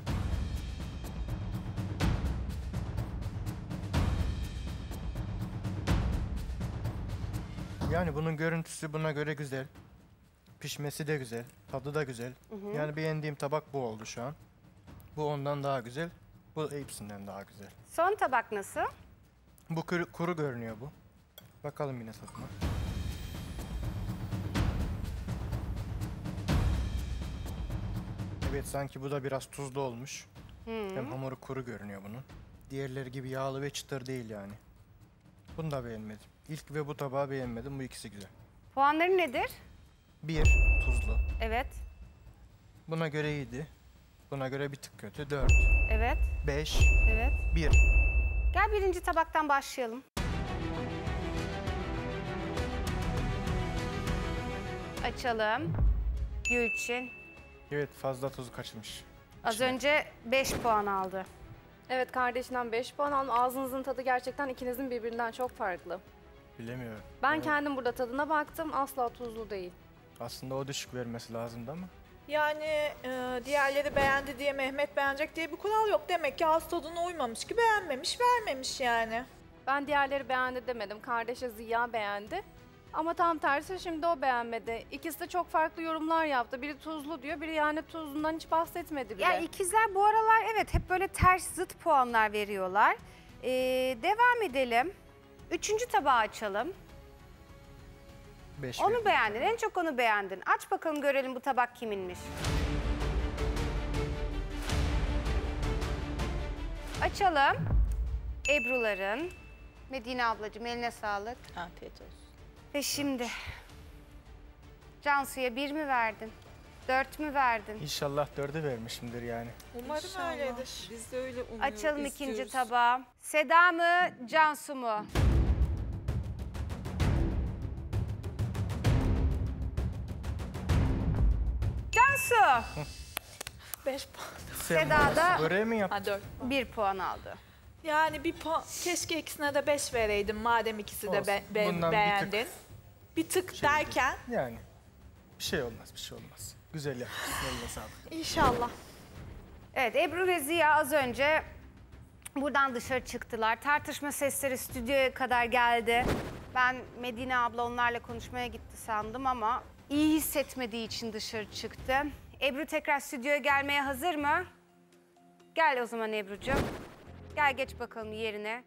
Yani bunun görüntüsü buna göre güzel. Pişmesi de güzel. Tadı da güzel. Hı hı. Yani beğendiğim tabak bu oldu şu an. Bu ondan daha güzel. Bu hepsinden daha güzel. Son tabak nasıl? Bu kuru, kuru görünüyor bu. Bakalım yine tadına. Evet, sanki bu da biraz tuzlu olmuş. Hı. Hem hamuru kuru görünüyor bunun. Diğerleri gibi yağlı ve çıtır değil yani. Bunu da beğenmedim. İlk ve bu tabağı beğenmedim. Bu ikisi güzel. Puanları nedir? Bir, tuzlu. Evet. Buna göre iyiydi. Buna göre bir tık kötü. Dört. Evet. Beş. Evet. Bir. Gel birinci tabaktan başlayalım. Açalım. Gülçin. Evet, fazla tuzu kaçmış. Az önce beş puan aldı. Evet, kardeşinden beş puan aldım. Ağzınızın tadı gerçekten ikinizin birbirinden çok farklı. Bilemiyorum. Ben Evet. kendim burada tadına baktım. Asla tuzlu değil. Aslında o düşük vermesi lazımdı ama. Yani e, diğerleri beğendi diye Mehmet beğenecek diye bir kural yok. Demek ki ağız tadına uymamış ki beğenmemiş, vermemiş yani. Ben diğerleri beğendi demedim. Kardeşi Ziya beğendi. Ama tam tersi şimdi o beğenmedi. İkisi de çok farklı yorumlar yaptı. Biri tuzlu diyor, biri yani tuzundan hiç bahsetmedi bile. Ya ikizler bu aralar evet hep böyle ters zıt puanlar veriyorlar. Ee, devam edelim. Üçüncü tabağı açalım. Beş Onu verdim. beğendin, en çok onu beğendin. Aç bakalım görelim bu tabak kiminmiş. Açalım. Ebru'ların. Medine ablacığım eline sağlık. Afiyet olsun. Ve şimdi Cansu'ya bir mi verdin? Dört mü verdin? İnşallah dördü vermişimdir yani. Umarım öyledir. Biz de öyle umuyoruz. Açalım ikinci tabağı. Seda mı, Cansu mu? Cansu! Beş puan. Seda da Böreği mi yaptın? Ha, dört. bir puan aldı. Yani bir puan, keşke ikisine de beş vereydim madem ikisi de Olsun. be, be- Bundan bir beğendin. Bir tık, Şey derken Yani bir şey olmaz, bir şey olmaz. Güzel yapmışsın, eline sağlık. inşallah. Evet, Ebru ve Ziya az önce buradan dışarı çıktılar. Tartışma sesleri stüdyoya kadar geldi. Ben Medine abla onlarla konuşmaya gitti sandım ama iyi hissetmediği için dışarı çıktı. Ebru tekrar stüdyoya gelmeye hazır mı? Gel o zaman Ebru'cum. Gel geç bakalım yerine.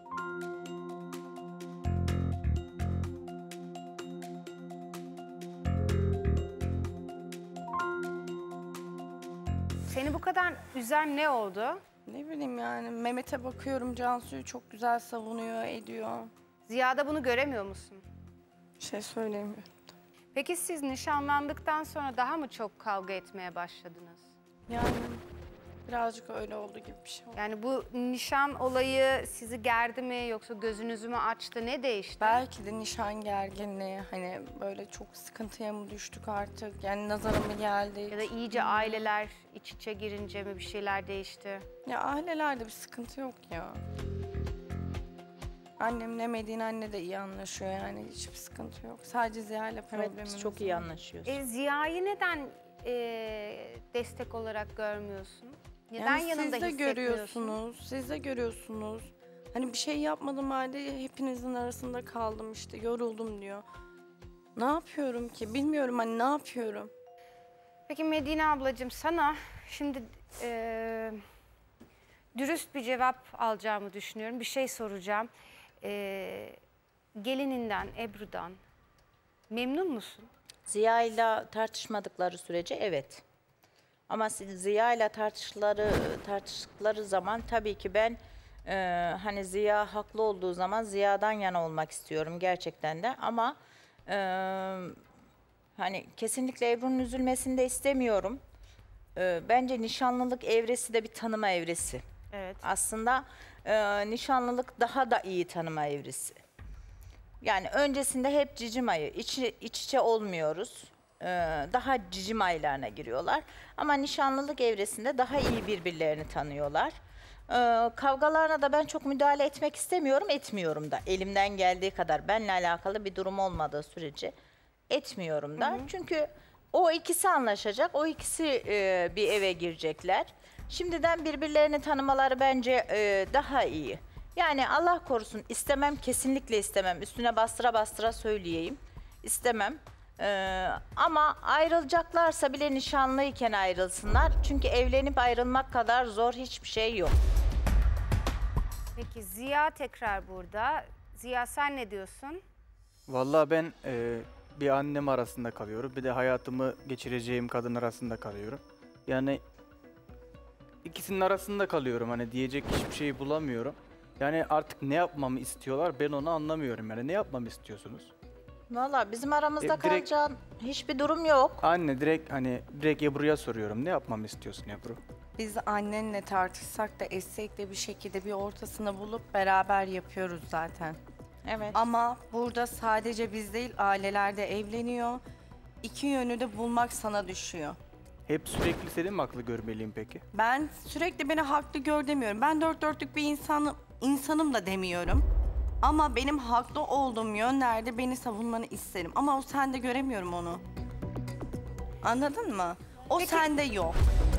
Seni bu kadar üzen ne oldu? Ne bileyim yani Mehmet'e bakıyorum Cansu'yu çok güzel savunuyor, ediyor. Ziya'da bunu göremiyor musun? Bir şey söyleyemiyorum. Peki siz nişanlandıktan sonra daha mı çok kavga etmeye başladınız? Yani birazcık öyle oldu gibi bir şey oldu. Yani bu nişan olayı sizi gerdi mi yoksa gözünüzü mü açtı? Ne değişti? Belki de nişan gerginliği hani böyle çok sıkıntıya mı düştük artık? Yani nazara mı geldi? Ya da iyice aileler iç içe girince mi bir şeyler değişti? Ya ailelerde bir sıkıntı yok ya. Annemle Medine anne de iyi anlaşıyor yani hiçbir sıkıntı yok. Sadece Ziya ile problemimiz Evet biz çok iyi anlaşıyoruz. E, Ziya'yı neden e, destek olarak görmüyorsun? Neden Yani yanında siz de hissetmiyorsun? görüyorsunuz, siz de görüyorsunuz. Hani bir şey yapmadım halde hepinizin arasında kaldım işte, yoruldum diyor. Ne yapıyorum ki? Bilmiyorum hani ne yapıyorum? Peki Medine ablacığım sana şimdi e, dürüst bir cevap alacağımı düşünüyorum. Bir şey soracağım. E, gelininden, Ebru'dan memnun musun? Ziya ile tartışmadıkları sürece evet. Ama siz Ziya ile tartıştıkları, tartıştıkları zaman tabii ki ben e, hani Ziya haklı olduğu zaman Ziya'dan yana olmak istiyorum gerçekten de. Ama e, hani kesinlikle Ebru'nun üzülmesini de istemiyorum. E, bence nişanlılık evresi de bir tanıma evresi. Evet. Aslında e, nişanlılık daha da iyi tanıma evresi. Yani öncesinde hep cicim ayı, iç, iç içe olmuyoruz. Ee, daha cicim aylarına giriyorlar. Ama nişanlılık evresinde daha iyi birbirlerini tanıyorlar. Ee, kavgalarına da ben çok müdahale etmek istemiyorum, etmiyorum da. Elimden geldiği kadar benimle alakalı bir durum olmadığı sürece etmiyorum da. Çünkü o ikisi anlaşacak, o ikisi e, bir eve girecekler. Şimdiden birbirlerini tanımaları bence e, daha iyi. Yani Allah korusun istemem, kesinlikle istemem. Üstüne bastıra bastıra söyleyeyim. İstemem. Ee, ama ayrılacaklarsa bile nişanlıyken ayrılsınlar. Çünkü evlenip ayrılmak kadar zor hiçbir şey yok. Peki Ziya tekrar burada. Ziya sen ne diyorsun? Vallahi ben e, bir annem arasında kalıyorum. Bir de hayatımı geçireceğim kadın arasında kalıyorum. Yani ikisinin arasında kalıyorum. Hani diyecek hiçbir şey bulamıyorum. Yani artık ne yapmamı istiyorlar ben onu anlamıyorum. Yani ne yapmamı istiyorsunuz? Valla bizim aramızda E, direkt- kalacağın hiçbir durum yok. Anne direkt hani direkt Ebru'ya soruyorum. Ne yapmamı istiyorsun Ebru? Biz annenle tartışsak da etsek de bir şekilde bir ortasını bulup beraber yapıyoruz zaten. Evet. Ama burada sadece biz değil aileler de evleniyor. İki yönü de bulmak sana düşüyor. Hep sürekli seni mi haklı görmeliyim peki? Ben sürekli beni haklı gör demiyorum. Ben dört dörtlük bir insanım, insanım da demiyorum. Ama benim haklı olduğum yönlerde beni savunmanı isterim. Ama o sende göremiyorum onu. Anladın mı? O sende yok.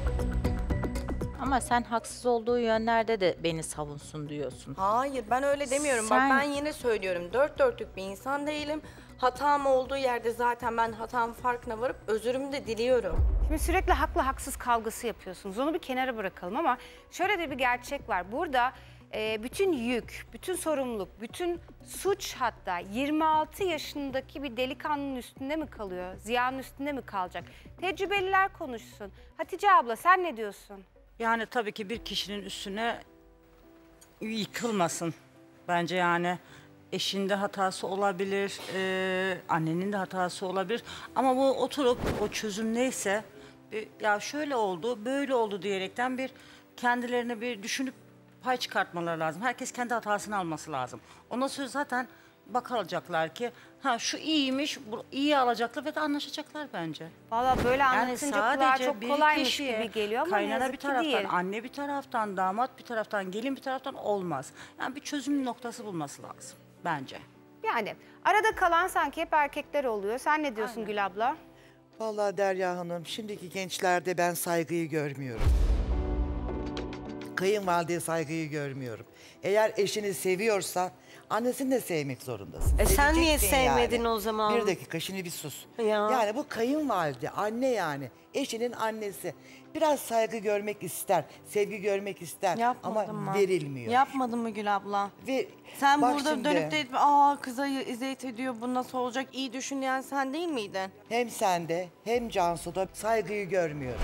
Ama sen haksız olduğu yönlerde de beni savunsun diyorsun. Hayır ben öyle demiyorum. Sen- Bak ben yine söylüyorum. Dört dörtlük bir insan değilim. Hatam olduğu yerde zaten ben hatamın farkına varıp özürümü de diliyorum. Şimdi sürekli haklı haksız kavgası yapıyorsunuz. Onu bir kenara bırakalım ama şöyle de bir gerçek var. Burada e, bütün yük, bütün sorumluluk, bütün suç hatta yirmi altı yaşındaki bir delikanlının üstünde mi kalıyor? Ziya'nın üstünde mi kalacak? Tecrübeliler konuşsun. Hatice abla sen ne diyorsun? Yani tabii ki bir kişinin üstüne yıkılmasın. Bence yani eşin de hatası olabilir, e, annenin de hatası olabilir. Ama bu oturup o çözüm neyse, e, ya şöyle oldu, böyle oldu diyerekten bir kendilerine bir düşünüp pay çıkartmaları lazım. Herkes kendi hatasını alması lazım. Ondan sonra zaten bakacaklar ki ha şu iyiymiş, bu iyi alacaklar ve de anlaşacaklar bence. Valla böyle anlatınca kulağa çok bir kolaymış kişiye, gibi geliyor ama ne kaynana yazık bir ki taraftan, değil. anne bir taraftan, damat bir taraftan, gelin bir taraftan olmaz. Yani bir çözüm noktası bulması lazım bence. Yani arada kalan sanki hep erkekler oluyor. Sen ne diyorsun Gül abla? Vallahi Derya Hanım, şimdiki gençlerde ben saygıyı görmüyorum. Kayınvalideye saygıyı görmüyorum. Eğer eşini seviyorsan annesini de sevmek zorundasın. E sen niye Seveceksin sevmedin yani. o zaman? Bir dakika şimdi bir sus. Ya. Yani bu kayınvalide, anne yani. Eşinin annesi. Biraz saygı görmek ister, sevgi görmek ister Yapmadım ama mı? verilmiyor. Yapmadın mı Gül abla? Ve Sen bak burada şimdi- dönüp de aa kıza eziyet ediyor bu nasıl olacak iyi düşün diyen sen değil miydin? Hem sende hem Cansu'da saygıyı görmüyorum.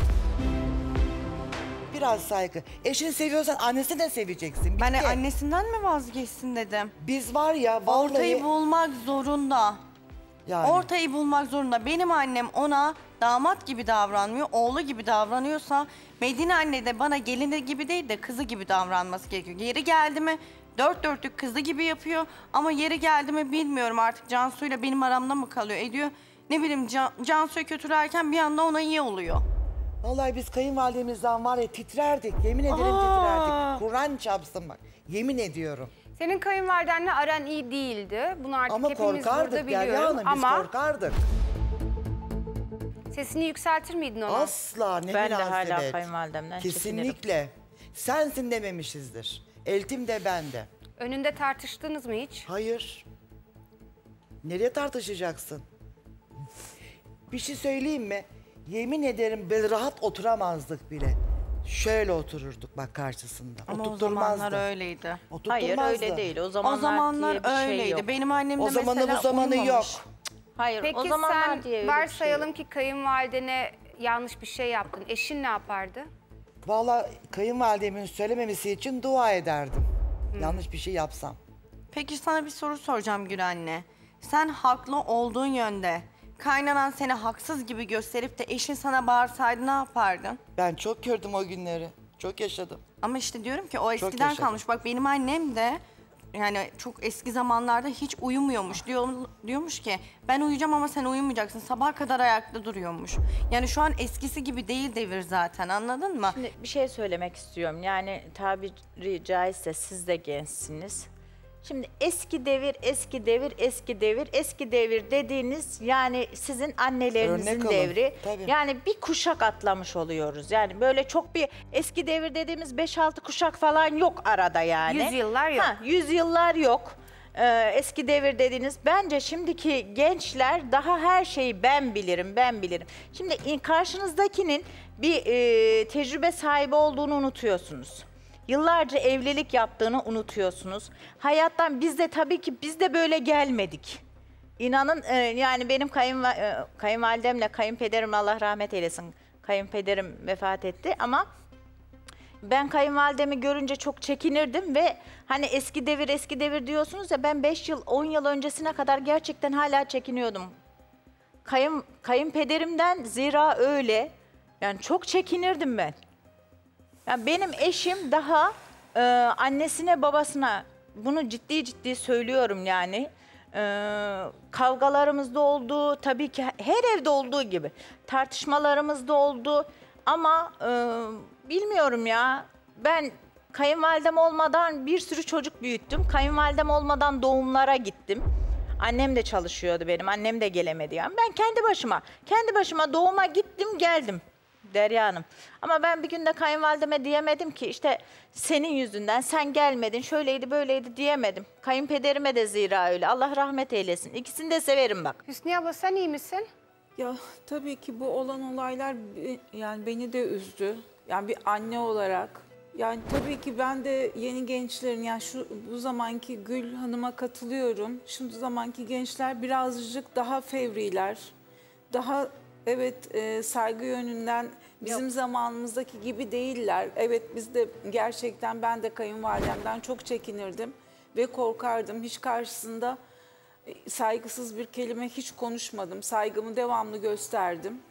Biraz saygı. Eşini seviyorsan annesini de seveceksin. Ben Bitti. annesinden mi vazgeçsin dedim. Biz var ya vallahi... Ortayı bulmak zorunda. Yani. Ortayı bulmak zorunda. Benim annem ona damat gibi davranmıyor, oğlu gibi davranıyorsa Medine anne de bana gelini gibi değil de kızı gibi davranması gerekiyor. Yeri geldi mi dört dörtlük kızı gibi yapıyor ama yeri geldi mi bilmiyorum artık Cansu'yla benim aramda mı kalıyor ediyor. Ne bileyim Can, Cansu'yu kötülerken bir anda ona iyi oluyor. Vallahi biz kayınvalidemizden var ya titrerdik. Yemin ederim titrerdik. Kur'an çarpsın bak. Yemin ediyorum. Senin kayınvalidenle aran iyi değildi. Bunu artık Ama hepimiz burada korkardık biliyoruz. Derya Hanım, biz ama korkardık. sesini yükseltir miydin ona? Asla ne Ben de münasebet. hala kayınvalidemden Kesinlikle. Sensin dememişizdir. Eltim de ben de. Önünde tartıştınız mı hiç? Hayır. Nereye tartışacaksın? Bir şey söyleyeyim mi? Yemin ederim böyle rahat oturamazdık bile. Şöyle otururduk bak karşısında. Ama o Oturtturmazdı. zamanlar öyleydi. Oturtturmazdı. Hayır öyle değil. O zamanlar, O zamanlar diye bir şey öyleydi. yok. Benim annem de O zamanı mesela bu zamanı uyumamış. yok. Hayır Peki o zamanlar sen diye öyle bir şey varsayalım yok. ki kayınvalidene yanlış bir şey yaptın. Eşin ne yapardı? Vallahi kayınvalidemin söylememesi için dua ederdim. Yanlış bir şey yapsam. Peki sana bir soru soracağım Gül anne. Sen haklı olduğun yönde kaynanan seni haksız gibi gösterip de eşin sana bağırsaydı ne yapardın? Ben çok gördüm o günleri. Çok yaşadım. Ama işte diyorum ki o Çok eskiden yaşadım. kalmış. Bak benim annem de yani çok eski zamanlarda hiç uyumuyormuş. Diyor, diyormuş ki ben uyuyacağım ama sen uyumayacaksın. Sabaha kadar ayakta duruyormuş. Yani şu an eskisi gibi değil devir zaten anladın mı? Şimdi bir şey söylemek istiyorum. Yani tabiri caizse siz de gençsiniz. Şimdi eski devir, eski devir, eski devir, eski devir dediğiniz yani sizin annelerinizin Örnek alın, devri. tabii. Yani bir kuşak atlamış oluyoruz. Yani böyle çok bir eski devir dediğimiz beş altı kuşak falan yok arada yani. Yüzyıllar yok. Ha, yüzyıllar yok. Ee, eski devir dediğiniz. Bence şimdiki gençler daha her şeyi ben bilirim, ben bilirim. Şimdi in- karşınızdakinin bir e, tecrübe sahibi olduğunu unutuyorsunuz. Yıllarca evlilik yaptığını unutuyorsunuz. Hayattan biz de tabii ki biz de böyle gelmedik. İnanın e, yani benim kayınva e, kayınvalidemle kayınpederim Allah rahmet eylesin. Kayınpederim vefat etti ama ben kayınvalidemi görünce çok çekinirdim ve hani eski devir eski devir diyorsunuz ya ben beş yıl on yıl öncesine kadar gerçekten hala çekiniyordum. Kayın, kayınpederimden zira öyle. Yani çok çekinirdim ben. Yani benim eşim daha e, annesine babasına bunu ciddi ciddi söylüyorum yani. E, kavgalarımız da oldu tabii ki her evde olduğu gibi tartışmalarımız da oldu ama e, bilmiyorum ya ben kayınvalidem olmadan bir sürü çocuk büyüttüm. Kayınvalidem olmadan doğumlara gittim. Annem de çalışıyordu benim annem de gelemedi yani ben kendi başıma kendi başıma doğuma gittim geldim. Derya Hanım. Ama ben bir günde kayınvalideme diyemedim ki işte senin yüzünden sen gelmedin şöyleydi böyleydi diyemedim. Kayınpederime de zira öyle. Allah rahmet eylesin. İkisini de severim bak. Hüsniye abla sen iyi misin? Ya tabii ki bu olan olaylar be- yani beni de üzdü. Yani bir anne olarak. Yani tabii ki ben de yeni gençlerin yani şu bu zamanki Gül Hanım'a katılıyorum. Şu zamanki gençler birazcık daha fevriler. Daha evet e, saygı yönünden bizim Yok. zamanımızdaki gibi değiller. Evet biz de gerçekten ben de kayınvalidemden çok çekinirdim ve korkardım. Hiç karşısında e, saygısız bir kelime hiç konuşmadım. Saygımı devamlı gösterdim.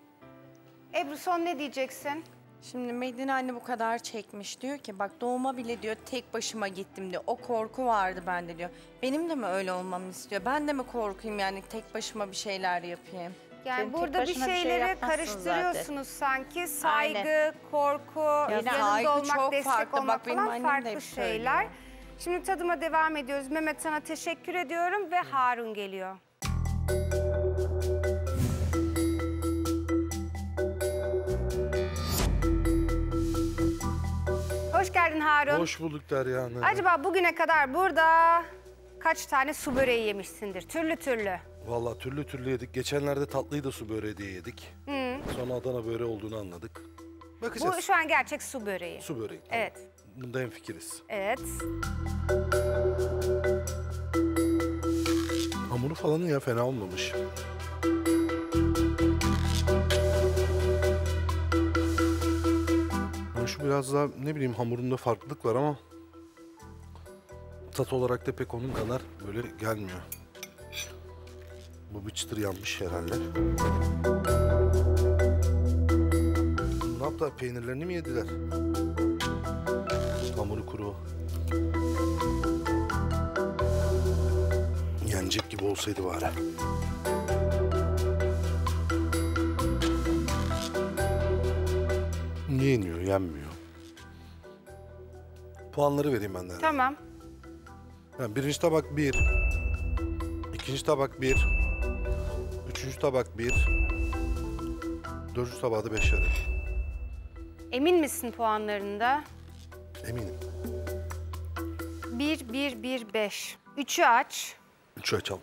Ebru son ne diyeceksin? Şimdi Medine anne bu kadar çekmiş diyor ki bak doğuma bile diyor tek başıma gittim diyor. O korku vardı bende diyor. Benim de mi öyle olmamı istiyor? Ben de mi korkayım yani tek başıma bir şeyler yapayım? Yani Senin tek burada bir başına bir şey şeyleri yapmazsın karıştırıyorsunuz sanki. Saygı, Aynen. korku, Ya yanında saygı olmak, çok destek farklı. olmak Bak benim falan annem de farklı hep şeyler. söylüyor. Şimdi tadıma devam ediyoruz. Mehmet sana teşekkür ediyorum ve Harun geliyor. Hoş geldin Harun. Hoş bulduk Derya Hanım. Acaba bugüne kadar burada kaç tane su böreği yemişsindir? Türlü türlü. Vallahi türlü türlü yedik. Geçenlerde tatlıyı da su böreği diye yedik. Hı. Sonra Adana böreği olduğunu anladık. Bakacağız. Bu şu an gerçek su böreği. Su böreği. Tamam. Evet. Bunda hemfikiriz. Evet. Hamuru falan ya fena olmamış. Yani şu biraz daha ne bileyim hamurunda farklılık var ama tat olarak da pek onun kadar böyle gelmiyor. Bu bir çıtır yanmış herhalde. Ne yaptılar? Peynirlerini mi yediler? Hamuru kuru. Yenecek gibi olsaydı bari. Yeniyor, yenmiyor. Puanları vereyim ben de. Tamam. Yani birinci tabak bir. İkinci tabak bir. Üçüncü tabak bir. Dördüncü tabağı da beş yarı. Emin misin puanlarında? Eminim. Bir, bir, bir, beş. Üçü aç. Üçü açalım.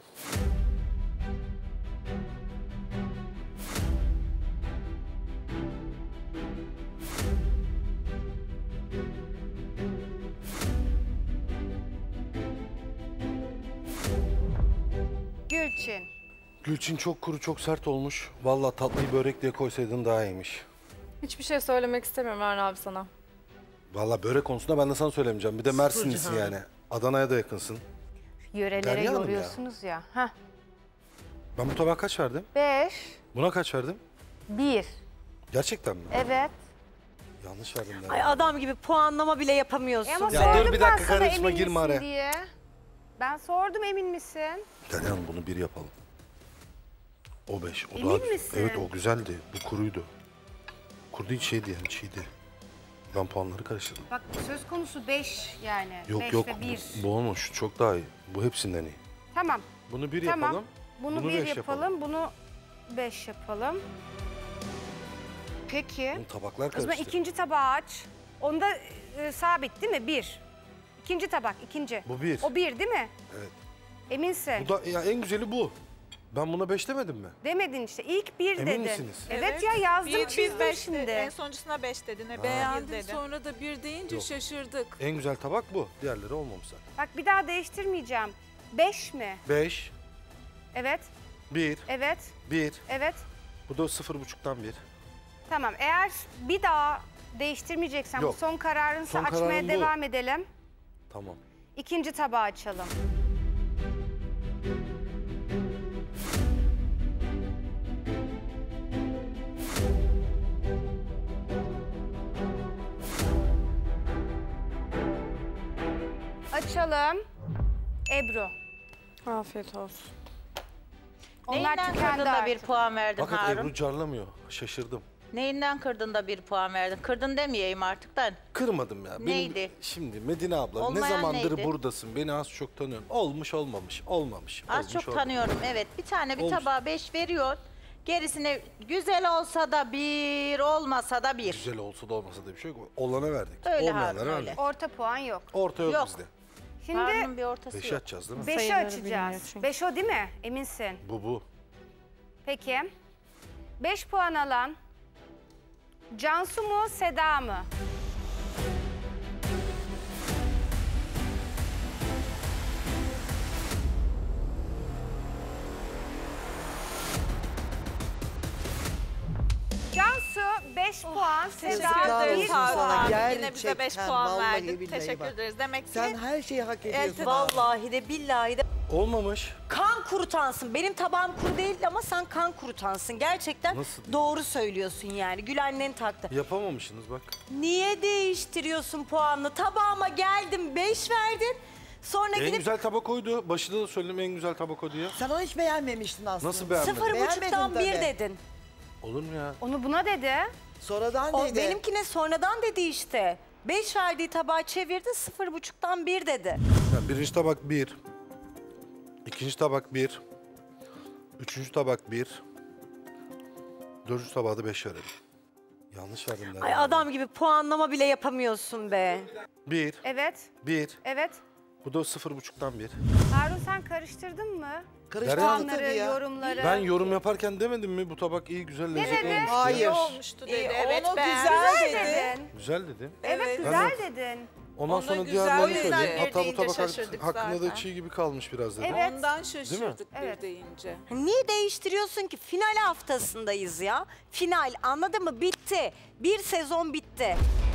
Gülçin. Gülçin çok kuru, çok sert olmuş. Vallahi tatlıyı börek diye koysaydın daha iyiymiş. Hiçbir şey söylemek istemiyorum Harun abi sana. Vallahi börek konusunda ben de sana söylemeyeceğim. Bir de Mersinlisin yani. Adana'ya da yakınsın. Yörelere Derya Hanım ya. yoruyorsunuz ya. Heh. Ben bu tabağa kaç verdim? Beş, Buna kaç verdim? bir. Gerçekten mi? Evet. Yanlış verdim. Ay Derya. adam gibi puanlama bile yapamıyorsun. E ama Ya sordum dur bir ben dakika, sana karışma, emin girme misin araya. diye. Ben sordum emin misin? Derya Hanım bunu bir yapalım. O beş. O Emin daha... misin? Evet o güzeldi. Bu kuruydu. Kuru değil şeydi yani çiğdi. Ben puanları karıştırdım. Bak söz konusu beş yani. Yok beş yok. ve bir. Bu, bu olmuş. Çok daha iyi. Bu hepsinden iyi. Tamam. Bunu bir Tamam. yapalım. Bunu, bunu bir beş yapalım, yapalım. bunu beş yapalım. Peki. Bunu tabaklar O zaman karıştı. ikinci tabağı aç. Onda e, sabit değil mi? Bir. İkinci tabak, ikinci. Bu bir. O bir değil mi? Evet. Eminsin. Bu da ya en güzeli bu. Ben buna beş demedim mi? Demedin işte. İlk bir Emin dedin. misiniz? Evet, ya yazdım, Bir, çizdim bir, şimdi. En sonuncusuna beş dedin. Hep bir Beğendin dedin. sonra da bir deyince Yok. şaşırdık. En güzel tabak bu. Diğerleri olmamış zaten. Bak bir daha değiştirmeyeceğim. Beş mi? Beş, Evet, bir, evet, bir. evet. Bu da sıfır buçuktan bir. Tamam, eğer bir daha değiştirmeyeceksen bu Yok. son kararınsa Son açmaya kararım bu. devam edelim. Tamam. İkinci tabağı açalım. Açalım. Ebru. Afiyet olsun. Onlar Neyinden tükendi kırdın da bir artık. puan verdin Bakın Harun? Ebru carlamıyor. Şaşırdım. Neyinden kırdın da bir puan verdin? Kırdın demeyeyim artık da. Kırmadım ya. Benim- Neydi? Şimdi Medine abla Olmayan ne zamandır neydi? buradasın? Beni az çok tanıyorsun. Olmuş olmamış. Olmamış. Az olmuş, çok olmamış. tanıyorum evet. Bir tane bir Olmuş. tabağa beş veriyor. Gerisine güzel olsa da bir, olmasa da bir. Güzel olsa da olmasa da bir şey yok. Olana verdik. Öyle Olmayanlara Harun, öyle. verdik. Orta puan yok. Orta yok, Yok. bizde. Şimdi Harun'un bir ortası Beşi yok. açacağız değil mi? beşi Sayıları açacağız. bilmiyor çünkü. Beş o değil mi? Eminsin. Bu bu. Peki. Beş puan alan Cansu mu, Seda mı? Cansu beş puan, Seda Teşekkür ederiz bir Harun puan. abi. Gerçekten, Yine bize beş puan vallahi verdin. billahi Teşekkür bak. ederiz. Demek ki Sen her şeyi hak ediyorsun. Vallahi de billahi de Olmamış. kan kurutansın. Benim tabağım kuru değil ama sen kan kurutansın. Gerçekten Nasıl? doğru söylüyorsun yani. Gül annen taktı. Yapamamışsınız bak. Niye değiştiriyorsun puanını? Tabağıma geldim beş verdin. Sonra En gidip güzel tabak oydu. Başında da söyledim en güzel tabak oydu ya. Sen onu hiç beğenmemiştin aslında. Nasıl beğenmedin? sıfır buçuktan Beğenmedin bir tabii. dedin. Olur mu ya? Onu buna dedi. Sonradan O dedi. benimkine sonradan dedi işte. Beş verdiği tabağı çevirdi, sıfır buçuktan bir dedi. Yani birinci tabak bir. İkinci tabak bir. Üçüncü tabak bir. Dördüncü tabağa da beş verelim. Yanlış verdim. Ay Derya. adam gibi puanlama bile yapamıyorsun be. Bir. Evet, Bir. evet. Bu da sıfır buçuktan bir. Harun sen karıştırdın mı? Karıştırdı Puanları, tabii ya. yorumları. Ben yorum yaparken demedim mi bu tabak iyi güzel lezzetli olmuş diye? Hayır. iyi olmuştu dedi. İyi, Evet onu beğendim. güzel Güzel dedi. dedin. Güzel dedim. Evet, Evet. güzel Ben dedin. Ondan Ona sonra güzel diğerlerini dedi. söyledim. Bir Hatta bu deyince tabak şaşırdık hakkında zaten. da çiğ gibi kalmış biraz dedim. Evet. Ondan şaşırdık Evet. bir deyince. Niye değiştiriyorsun ki? Final haftasındayız ya. Final anladın mı? Bitti. Bir sezon bitti.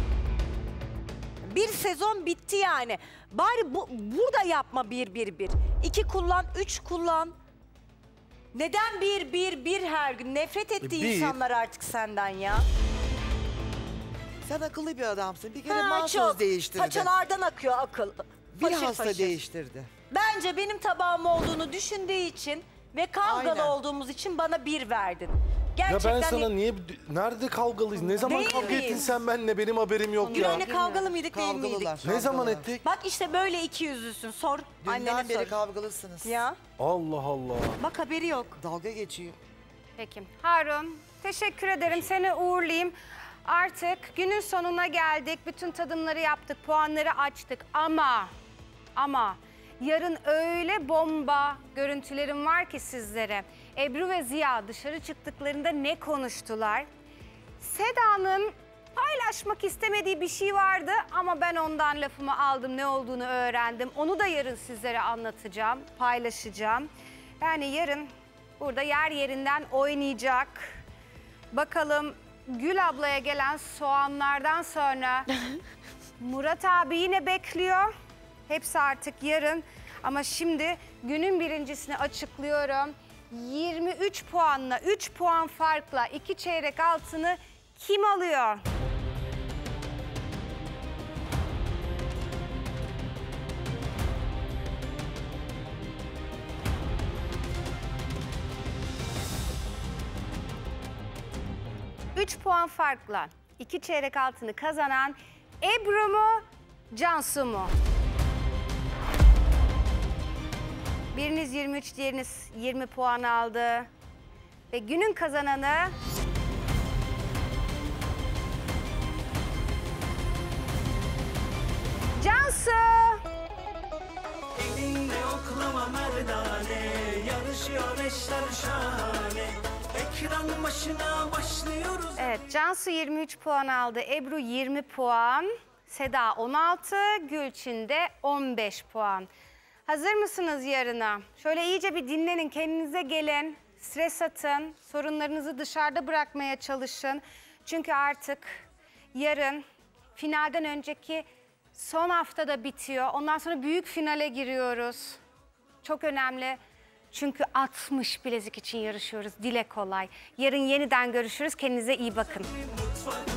Bir sezon bitti yani. Bari bu, burada yapma bir bir bir. İki kullan, üç kullan. Neden bir bir bir her gün? Nefret etti bir. insanlar artık senden ya. Sen akıllı bir adamsın. Bir kere Ha, mahsus çok. değiştirdi. Paçalardan akıyor akıl. Bir Faşır hasta faşır. değiştirdi. Bence benim tabağım olduğunu düşündüğü için ve kavgalı Aynen. olduğumuz için bana bir verdin. Ya Gerçekten ben sana niye... Nerede kavgalıyız? Ne zaman Değil kavga miyiz? ettin sen benimle? Benim haberim yok ya. Gülen'le kavgalı mıydık değil miydik? Kavgalılar. Ne zaman kavgalılar. ettik? Bak işte böyle iki yüzlüsün. Sor. Dünden Annene beri sor. kavgalısınız. Ya Allah Allah. bak haberi yok. Dalga geçiyor. Peki. Harun, teşekkür ederim. Seni uğurlayayım. Artık günün sonuna geldik. Bütün tadımları yaptık, puanları açtık. Ama, ama yarın öyle bomba görüntülerim var ki sizlere. Ebru ve Ziya dışarı çıktıklarında ne konuştular? Seda'nın paylaşmak istemediği bir şey vardı ama ben ondan lafımı aldım, ne olduğunu öğrendim. Onu da yarın sizlere anlatacağım, paylaşacağım. Yani yarın burada yer yerinden oynayacak. Bakalım Gül ablaya gelen soğanlardan sonra Murat abi yine bekliyor. Hepsi artık yarın. Ama şimdi günün birincisini açıklıyorum. yirmi üç puanla, üç puan farkla iki çeyrek altını kim alıyor? üç puan farkla iki çeyrek altını kazanan Ebru mu, Cansu mu? Biriniz yirmi üç, diğeriniz yirmi puan aldı. Ve günün kazananı... Cansu! Elinde oklama merdane, yarışıyor eşler şahane. Ekran başına başlıyoruz. Evet, Cansu yirmi üç puan aldı, Ebru yirmi puan, Seda on altı, Gülçin de on beş puan. Hazır mısınız yarına? Şöyle iyice bir dinlenin, kendinize gelin, stres atın, sorunlarınızı dışarıda bırakmaya çalışın. Çünkü artık yarın finalden önceki son haftada bitiyor. Ondan sonra büyük finale giriyoruz. Çok önemli. Çünkü altmış bilezik için yarışıyoruz. Dile kolay. Yarın yeniden görüşürüz. Kendinize iyi bakın.